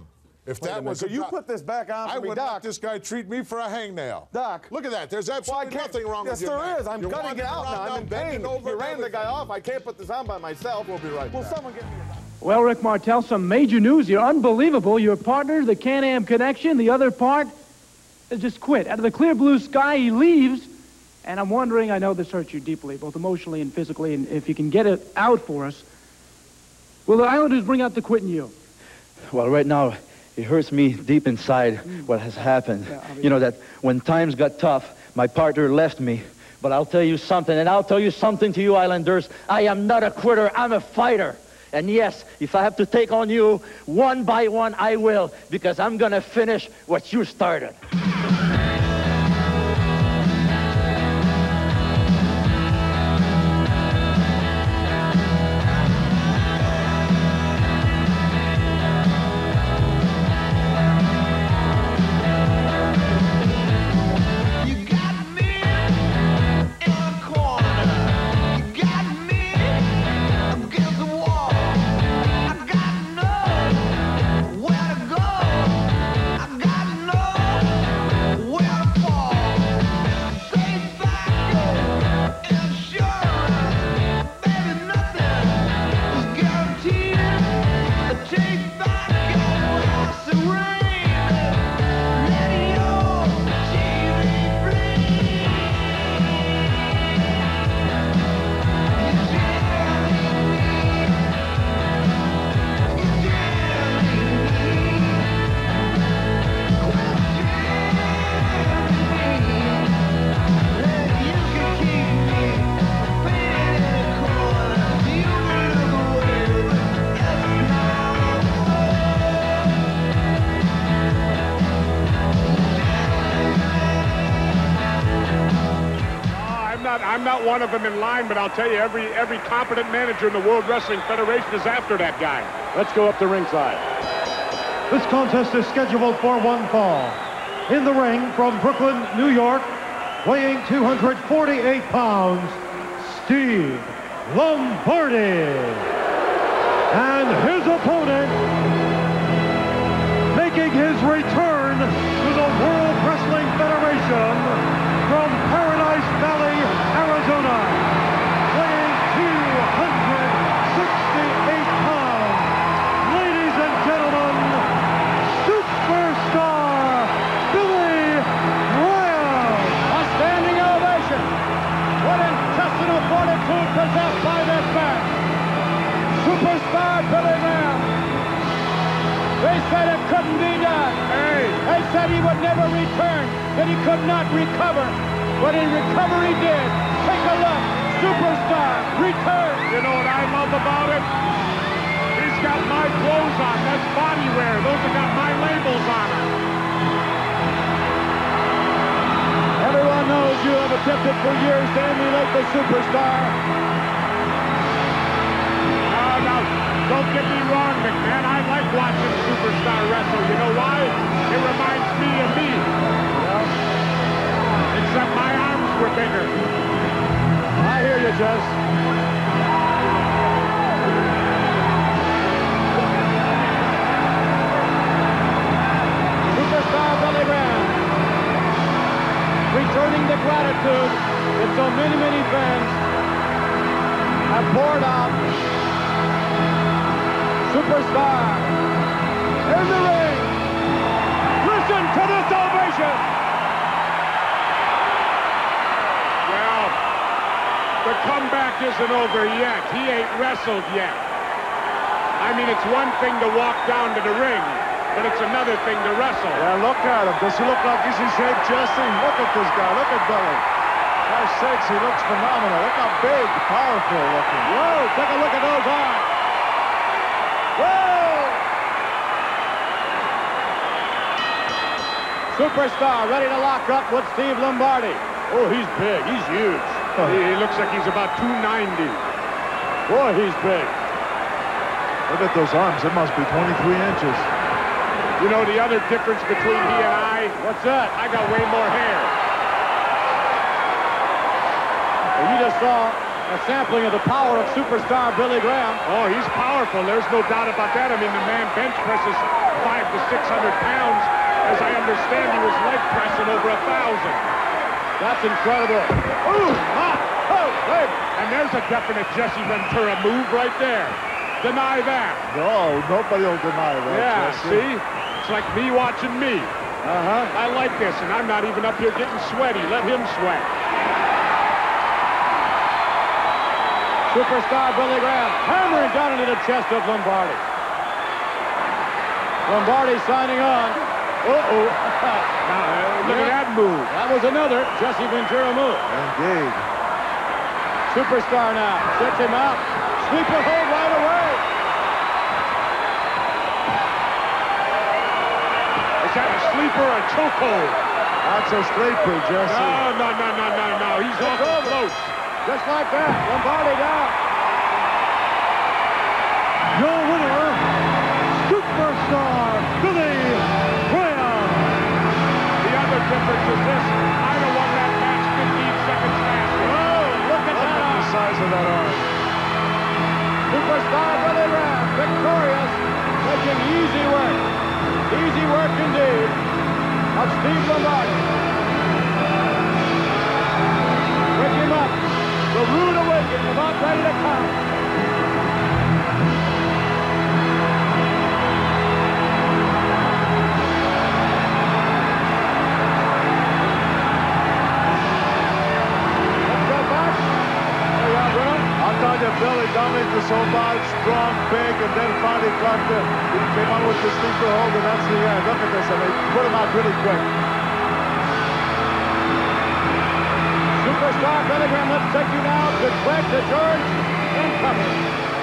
If Wait a that minute, was could a you doc- put this back on for I me, would Doc? let this guy treat me for a hangnail. Doc. Look at that. There's Well, I absolutely can't- nothing wrong yes, with your there neck. is. I'm You're cutting it wandering out around now. I'm in bending pain. over You and ran the everything. guy off. I can't put this on by myself. We'll be right Will back. someone get me a doctor? Well, Rick Martel, some major news here. Unbelievable. Your partner, the Can-Am Connection, the other part, has just quit. Out of the clear blue sky, he leaves. And I'm wondering, I know this hurts you deeply, both emotionally and physically, and if you can get it out for us, will the Islanders bring out the quit in you? Well, right now, it hurts me deep inside what has happened. Yeah, you know, that when times got tough, my partner left me. But I'll tell you something, and I'll tell you something to you Islanders. I am not a quitter. I'm a fighter. And yes, if I have to take on you one by one, I will, because I'm going to finish what you started. I'm not one of them in line, but I'll tell you, every every competent manager in the World Wrestling Federation is after that guy. Let's go up to ringside. This contest is scheduled for one fall. In the ring from Brooklyn, New York, weighing two hundred forty-eight pounds, Steve Lombardi. And his opponent, making his return to the World Wrestling Federation from Paradise Valley, Arizona, weighing two hundred sixty-eight pounds. Ladies and gentlemen, superstar Billy Graham. A standing ovation. What intestinal fortitude possessed by this man. Superstar Billy Graham. They said it couldn't be done. Hey. They said he would never return, that he could not recover. But in recovery did. Take a look. Superstar return. You know what I love about it? He's got my clothes on. That's body wear. Those have got my labels on them. Everyone knows you have attempted for years to emulate the superstar. Oh, now, don't get me wrong, McMahon. I like watching Superstar wrestle. You know why? It reminds me of me. Except my arms were bigger. I hear you, Jess. Superstar Billy Graham. Returning the gratitude that so many, many fans have poured out. Superstar in the ring. Listen to this ovation. Well, the comeback isn't over yet. He ain't wrestled yet. I mean, it's one thing to walk down to the ring, but it's another thing to wrestle. Yeah, look at him. Does he look like he's in shape, Jesse? Look at this guy. Look at Billy. For sakes, he looks phenomenal. Look how big, powerful looking. Whoa, take a look at those arms. Whoa! Superstar ready to lock up with Steve Lombardi. Oh, he's big. He's huge. He, he looks like he's about two ninety. Boy, he's big. Look at those arms. It must be twenty-three inches. You know the other difference between he and I? What's that? I got way more hair. Well, you just saw a sampling of the power of superstar Billy Graham. Oh, he's powerful. There's no doubt about that. I mean, the man bench presses five to six hundred pounds. As I understand, he was leg pressing over a thousand. That's incredible. Ooh, hot, oh, leg. And there's a definite Jesse Ventura move right there. Deny that. No, nobody will deny that. Yeah, Jesse. see? It's like me watching me. Uh-huh. I like this, and I'm not even up here getting sweaty. Let him sweat. Superstar Billy Graham hammering down into the chest of Lombardi. Lombardi signing on. Uh-oh. Now, uh, look at that move. That was another Jesse Ventura move. Indeed. Superstar now. Sets him out. Sleeper hold right away. Is that a sleeper or a chokehold? That's a sleeper, Jesse. No, no, no, no, no, no. He's It's awful over. close. Just like that. Lombardi down. Your winner, Superstar Billy Graham. The other difference is this. I'd have won that match fifteen seconds faster. Oh, look at Look that at the arm. size of that arm. Superstar Billy Graham, victorious, making easy work. Easy work indeed of Steve Lombardi. Pick him up. The rude awakening about ready to come. Let's go back. There you are, Bruno. I'll tell you, Billy dominated so much, strong, big, and then finally got the, he came on with the sleeper hold, and that's the end. Look at this, I mean, put him out really quick. Superstar Billy Graham, let's take you now to Craig, to George, and Company.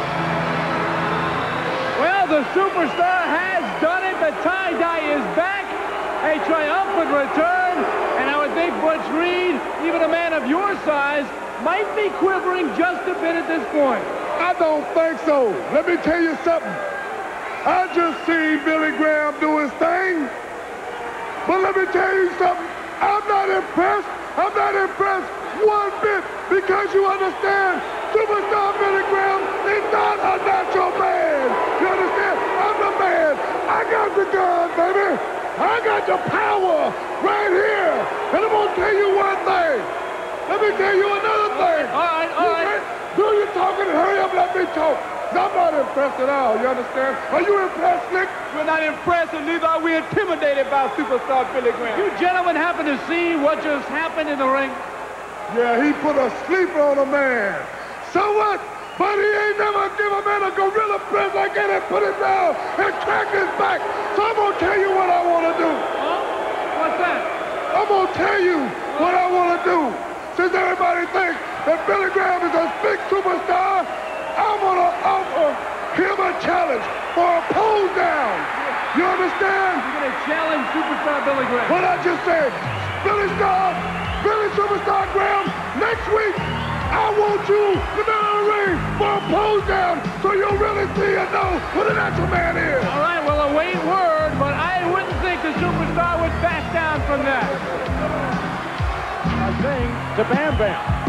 Well, the superstar has done it. The tie-dye is back. A triumphant return. And I would think Butch Reed, even a man of your size, might be quivering just a bit at this point. I don't think so. Let me tell you something. I just seen Billy Graham do his thing. But let me tell you something. I'm not impressed. I'm not impressed one bit because you understand, Superstar Billy Graham is not a natural man. You understand? I'm the man. I got the gun, baby. I got the power right here. And I'm going to tell you one thing. Let me tell you another thing. All right, all right. Do you talking? Hurry up, let me talk. I'm not impressed at all, you understand? Are you impressed, Nick? We're not impressed, and neither are we intimidated by Superstar Billy Graham. You gentlemen happen to see what just happened in the ring? Yeah, he put a sleeper on a man. So what? But he ain't never give a man a gorilla press like that and put him down and crack his back. So I'm going to tell you what I want to do. Huh? What's that? I'm going to tell you what I want to do. Since everybody thinks that Billy Graham is a big superstar, I'm going to offer him a challenge for a pose down. You understand? You're going to challenge Superstar Billy Graham. What I just said. Billy Star, Billy Superstar Graham, next week, I want you to be in the ring for a pose down so you'll really see and know what a natural man is. All right, well, await word, but I wouldn't think the Superstar would back down from that. A thing to Bam Bam.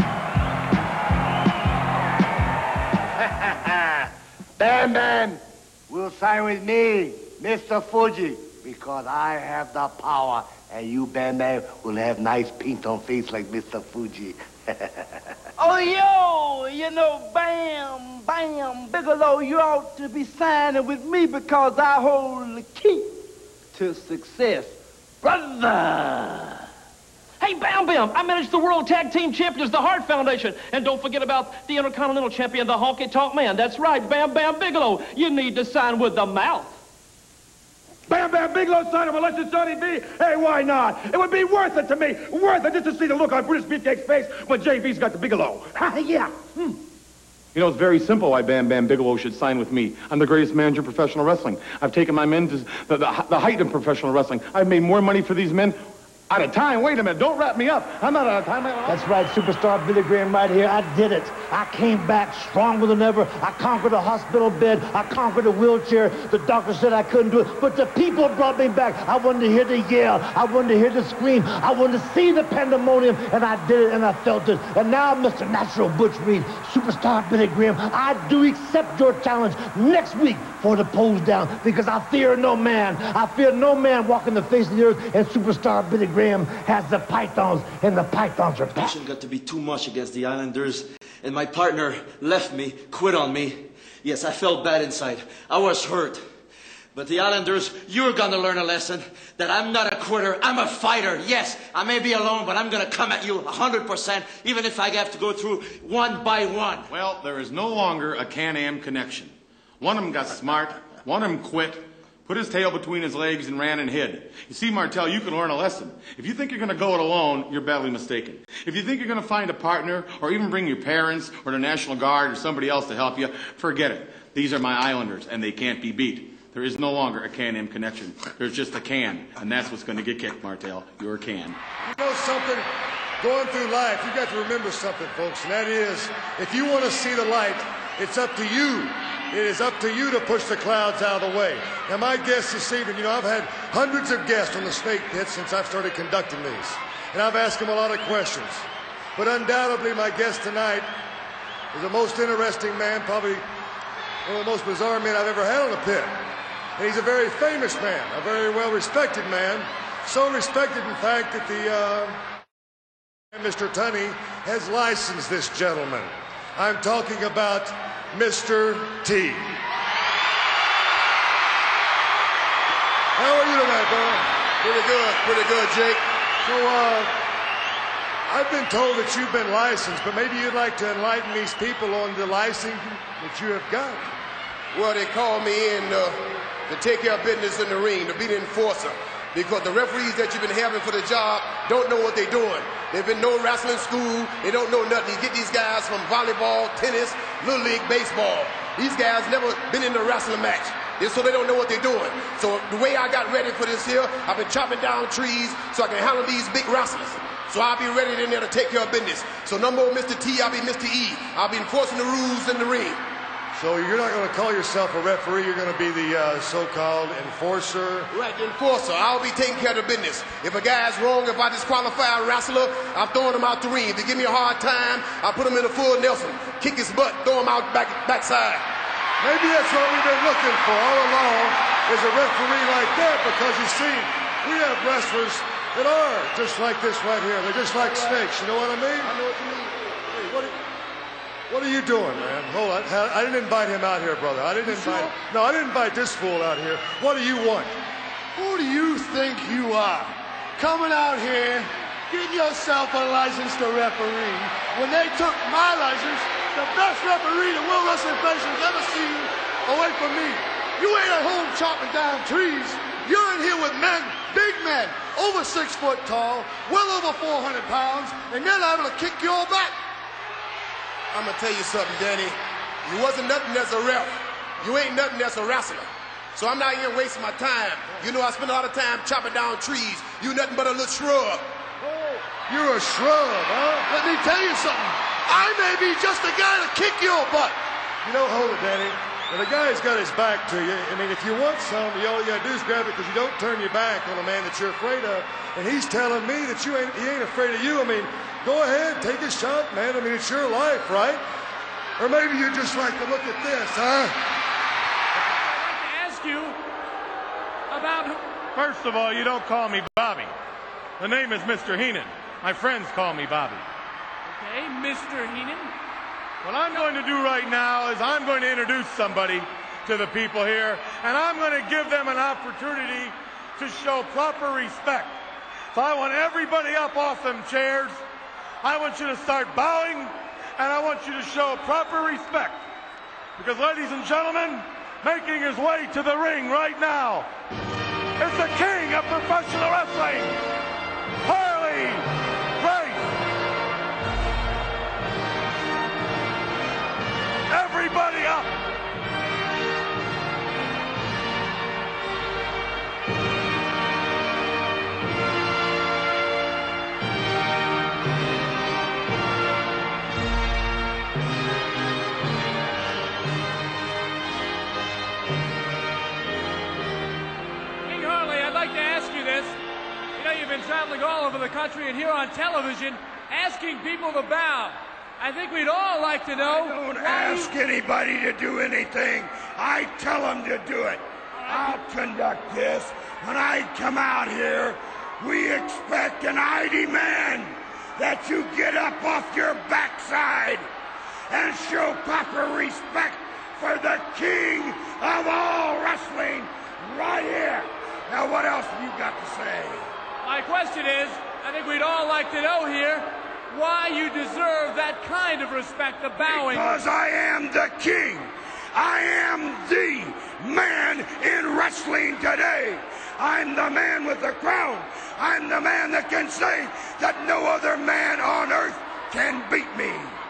Bam Bam will sign with me, Mister Fuji, because I have the power, and you, Bam Bam, will have nice paint on face like Mister Fuji. Oh, yo, you know, Bam, Bam, Bigelow, you ought to be signing with me because I hold the key to success. Brother! Hey, Bam Bam, I manage the World Tag Team Champions, the Hart Foundation. And don't forget about the Intercontinental Champion, the Honky Tonk Man. That's right, Bam Bam Bigelow. You need to sign with the mouth. Bam Bam Bigelow sign him unless it's Johnny B. Hey, why not? It would be worth it to me. Worth it just to see the look on British Beefcake's face when J B's got the Bigelow. Yeah. Hmm. You know, it's very simple why Bam Bam Bigelow should sign with me. I'm the greatest manager in professional wrestling. I've taken my men to the, the, the height of professional wrestling. I've made more money for these men Out of time? Wait a minute. Don't wrap me up. I'm not out of time. That's right, superstar Billy Graham right here. I did it. I came back stronger than ever. I conquered a hospital bed. I conquered a wheelchair. The doctor said I couldn't do it, but the people brought me back. I wanted to hear the yell. I wanted to hear the scream. I wanted to see the pandemonium, and I did it, and I felt it. And now, Mister Natural Butch Reed, superstar Billy Graham, I do accept your challenge next week for the pose down, because I fear no man. I fear no man walking the face of the earth, and superstar Billy Graham has the pythons, and the pythons are back. Got to be too much against the Islanders, and my partner left me, quit on me. Yes, I felt bad inside. I was hurt. But the Islanders, you're gonna learn a lesson that I'm not a quitter, I'm a fighter. Yes, I may be alone, but I'm gonna come at you one hundred percent, even if I have to go through one by one. Well, there is no longer a Can-Am connection. One of them got smart, one of them quit, put his tail between his legs and ran and hid. You see, Martel, you can learn a lesson. If you think you're going to go it alone, you're badly mistaken. If you think you're going to find a partner or even bring your parents or the National Guard or somebody else to help you, forget it. These are my Islanders, and they can't be beat. There is no longer a Can-Am connection. There's just a can, and that's what's going to get kicked, Martel. You're a can. You know something? Going through life, you've got to remember something, folks, and that is, if you want to see the light, it's up to you. It is up to you to push the clouds out of the way. Now, my guest this evening, you know, I've had hundreds of guests on the Snake Pit since I've started conducting these, and I've asked them a lot of questions. But undoubtedly, my guest tonight is the most interesting man, probably one of the most bizarre men I've ever had on the pit. And he's a very famous man, a very well-respected man, so respected, in fact, that the uh, Mister Tunney has licensed this gentleman. I'm talking about Mister T. How are you tonight, brother? Pretty good, pretty good, Jake. So, uh, I've been told that you've been licensed, but maybe you'd like to enlighten these people on the licensing that you have got. Well, they called me in uh, to take care of business in the ring, to be the enforcer, because the referees that you've been having for the job don't know what they're doing. They've been no wrestling school. They don't know nothing. You get these guys from volleyball, tennis, little league, baseball. These guys never been in a wrestling match, so they don't know what they're doing. So the way I got ready for this here, I've been chopping down trees so I can handle these big wrestlers. So I'll be ready in there to take care of business. So no more Mister T, I'll be Mister E. I'll be enforcing the rules in the ring. So you're not going to call yourself a referee, you're going to be the uh, so-called enforcer? Right, the enforcer. I'll be taking care of the business. If a guy's wrong, if I disqualify a wrestler, I'm throwing him out the ring. If they give me a hard time, I put him in a full Nelson, kick his butt, throw him out back backside. Maybe that's what we've been looking for all along, is a referee like that, because you see, we have wrestlers that are just like this right here. They're just like snakes, you know what I mean? I know what you mean. Hey, what are, what are you doing, man? Hold on. I didn't invite him out here, brother. I didn't invite... No, I didn't invite this fool out here. What do you want? Who do you think you are? Coming out here, get yourself a license to referee. When they took my license, the best referee the World Wrestling Federation's ever seen away from me. You ain't at home chopping down trees. You're in here with men, big men, over six foot tall, well over four hundred pounds, and they're liable to kick your back. I'm gonna tell you something, Danny. You wasn't nothing as a ref. You ain't nothing as a wrestler. So I'm not here wasting my time. You know I spend a lot of time chopping down trees. You nothing but a little shrub. Oh, you're a shrub, huh? Let me tell you something. I may be just the guy to kick your butt. You know, hold it, Danny. Well, the guy's got his back to you. I mean, if you want some, all you gotta do is grab it, because you don't turn your back on a man that you're afraid of. And he's telling me that you ain't, he ain't afraid of you. I mean, go ahead, take a shot, man. I mean, it's your life, right? Or maybe you just like to look at this, huh? I'd like to ask you about... First of all, you don't call me Bobby. The name is Mister Heenan. My friends call me Bobby. Okay, Mister Heenan. What I'm going to do right now is I'm going to introduce somebody to the people here, and I'm going to give them an opportunity to show proper respect. So I want everybody up off them chairs. I want you to start bowing, and I want you to show proper respect. Because, ladies and gentlemen, making his way to the ring right now is the king of professional wrestling, Harley Race. Everybody up. the country and here on television asking people to bow. I think we'd all like to know. I don't why ask you... anybody to do anything. I tell them to do it. I'll conduct this. When I come out here, we expect and I demand that you get up off your backside and show proper respect for the king of all wrestling right here. Now, what else have you got to say? My question is, I think we'd all like to know here why you deserve that kind of respect, the bowing. Because I am the king. I am the man in wrestling today. I'm the man with the crown. I'm the man that can say that no other man on earth can beat me.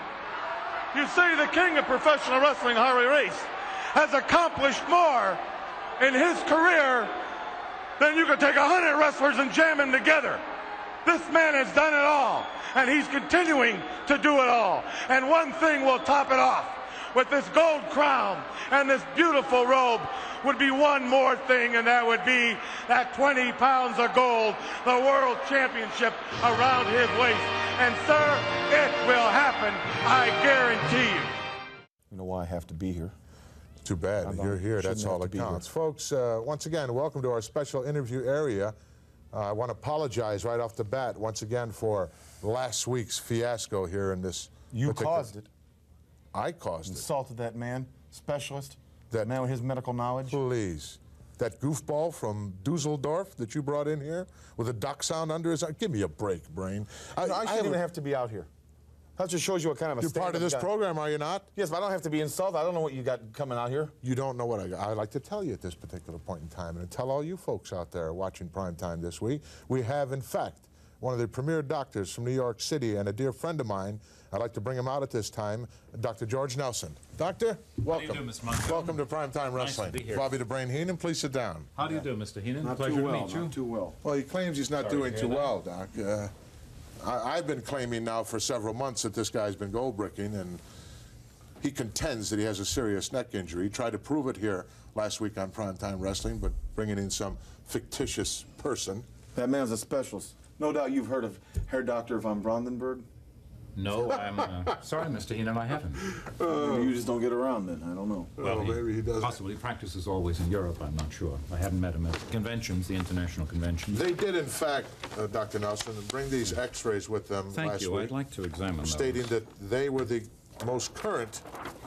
You see, the king of professional wrestling, Harley Race, has accomplished more in his career than you could take a hundred wrestlers and jam them together. This man has done it all, and he's continuing to do it all. And one thing will top it off. With this gold crown and this beautiful robe would be one more thing, and that would be that twenty pounds of gold, the world championship around his waist. And sir, it will happen, I guarantee you. You know why I have to be here? Too bad. You're here. That's all that counts. Folks, uh, once again, welcome to our special interview area. Uh, I want to apologize right off the bat once again for last week's fiasco here in this. You particular... caused it. I caused it. Insulted that man, specialist, that man with his medical knowledge. Please. That goofball from Dusseldorf that you brought in here with a duck sound under his arm. Give me a break, Brain. I, I, I shouldn't even have to be out here. That just shows you what kind of a You're part of this guy. program, are you not? Yes, but I don't have to be insulted. I don't know what you got coming out here. You don't know what I got. I'd like to tell you at this particular point in time, and to tell all you folks out there watching Prime Time this week, we have, in fact, one of the premier doctors from New York City and a dear friend of mine. I'd like to bring him out at this time, Doctor George Nelson. Doctor, welcome. How do you do, Mister Montgomery? Welcome to Primetime Wrestling. Nice to be here. Bobby the Brain Heenan, please sit down. How do you do, Mister Heenan? Not Pleasure too well, to meet you. not too well. Well, he claims he's not Sorry doing to too hear well, Doc. Uh, I, I've been claiming now for several months that this guy's been gold bricking, and he contends that he has a serious neck injury. He tried to prove it here last week on Primetime Wrestling, but bringing in some fictitious person. That man's a specialist. No doubt you've heard of Herr Doctor von Brandenburg. No, I'm uh, sorry, Mister Heenan, I haven't. Uh, you just don't get around then. I don't know. Well, he maybe he doesn't. Possibly practices always in Europe. I'm not sure. I haven't met him at conventions, the international conventions. They did, in fact, uh, Doctor Nelson, bring these X-rays with them Thank last you. week. I'd like to examine those. Stating that they were the most current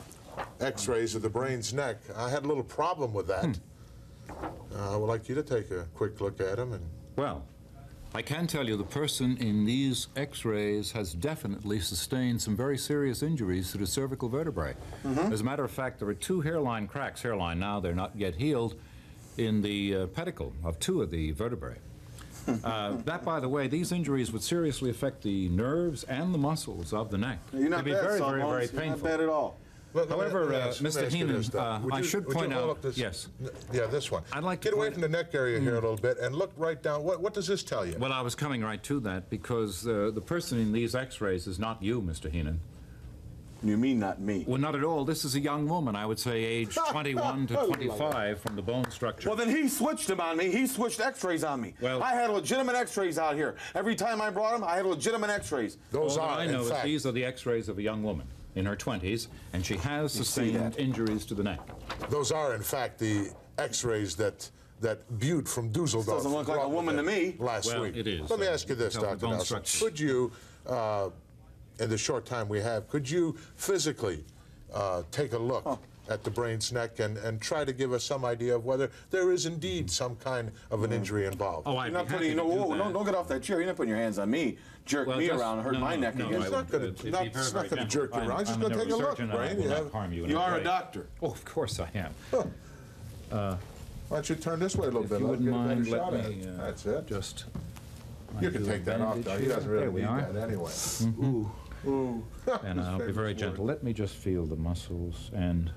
X-rays of the brain's neck. I had a little problem with that. Hmm. Uh, I would like you to take a quick look at them. And well, I can tell you the person in these X-rays has definitely sustained some very serious injuries to the cervical vertebrae. Mm-hmm. As a matter of fact, there are two hairline cracks, hairline now, they're not yet healed, in the uh, pedicle of two of the vertebrae. uh, that, by the way, these injuries would seriously affect the nerves and the muscles of the neck. You're not It'd be bad, very, Son, very, very You're painful. not bad at all. Let, let However, me, let me uh, ask, Mister let me ask you Heenan, this, Doc. uh, Would I you- should would you point hold out, up this- yes. Yeah, this one. I'd like to Get away point- from the neck area here a little bit and look right down. What, what does this tell you? Well, I was coming right to that because uh, the person in these X-rays is not you, Mister Heenan. You mean not me? Well, not at all. This is a young woman, I would say age twenty-one to twenty-five from the bone structure. Well, then he switched them on me. He switched X-rays on me. Well, I had legitimate X-rays out here. Every time I brought them, I had legitimate X-rays. Those all are, I know is these are the X-rays of a young woman in her twenties, and she has You see sustained that? injuries to the neck. Those are, in fact, the X-rays that that Butte from Dusseldorf Doesn't look like a brought woman with to him me. last Well, week. it is. Let me Uh, ask you this, tell the Doctor bone Nelson. structure. Could you, uh, in the short time we have, could you physically uh, take a look Oh. at the brain's neck and, and try to give us some idea of whether there is indeed some kind of an injury involved? Oh, I'd You're not be putting, happy no, to do whoa, that. don't, don't get off that chair. You're not putting your hands on me. Jerk Well, me just- around and hurt no, my no, neck no, again. I It's not would, gonna- uh, it'd be not- very, it's not very gonna gentle. jerk you I'm- around. Just I'm gonna a take a look, neurosurgeon, and I Brain. will You not have- harm you in You any are a way. doctor. Oh, of course I am. Huh. Uh, Why don't you turn this way a little if bit? you Let's wouldn't get a better mind, shot let at me it. uh, That's it. just... You can take that off, Doc. He doesn't really There we need are. that anyway. Mhm. Ooh. Ooh. And I'll be very gentle. Let me just feel the muscles and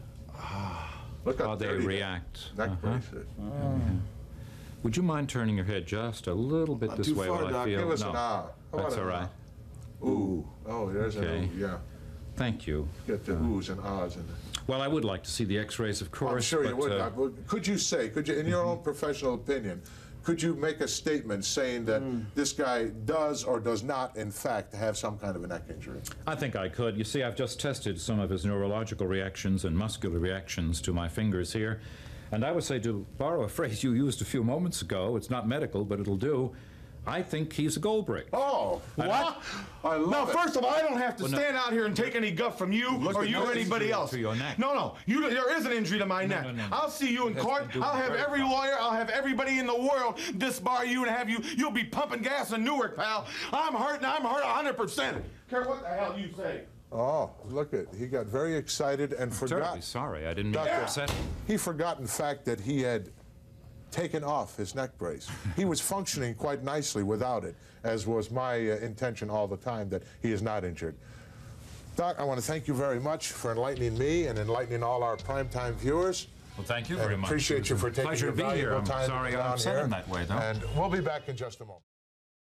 Look how how they dirty that react. neck Uh-huh. brace is. Yeah. Would you mind turning your head just a little bit Not this too way far, while I Doc. feel? Give us no, an ah. How that's about all an right. Ooh. Oh, there's Okay. an ooh, yeah. Thank you. Get the Uh, oohs and ahs in there. Well, I would like to see the X-rays, of course. I'm sure you but, would, uh, Doc. Well, could you say, could you, in your own professional opinion, could you make a statement saying that mm. this guy does or does not, in fact, have some kind of a neck injury? I think I could. You see, I've just tested some of his neurological reactions and muscular reactions to my fingers here. And I would say, to borrow a phrase you used a few moments ago, it's not medical, but it'll do, I think he's a gold brick. Oh, I what? I love now, it. first of all, I don't have to Well, no. stand out here and take any guff from you Look or at you that or anybody injury else. to your neck. No, no, you, there is an injury to my No, neck. no, no, no. I'll see you in It has court. to do I'll with have very every far. lawyer. I'll have everybody in the world disbar you and have you. You'll be pumping gas in Newark, pal. I'm hurting. I'm hurt one hundred percent. Care what the hell you say. Oh, look at, he got very excited and I'm forgot. terribly sorry. I didn't mean to Doctor, upset him. He forgot, in fact, that he had taken off his neck brace. He was functioning quite nicely without it, as was my uh, intention all the time, that he is not injured. Doc, I want to thank you very much for enlightening me and enlightening all our primetime viewers. Well, thank you And very much. appreciate you for taking Pleasure your to be here. valuable I'm time sorry to I come down upset here. him that way, though. And we'll be back in just a moment.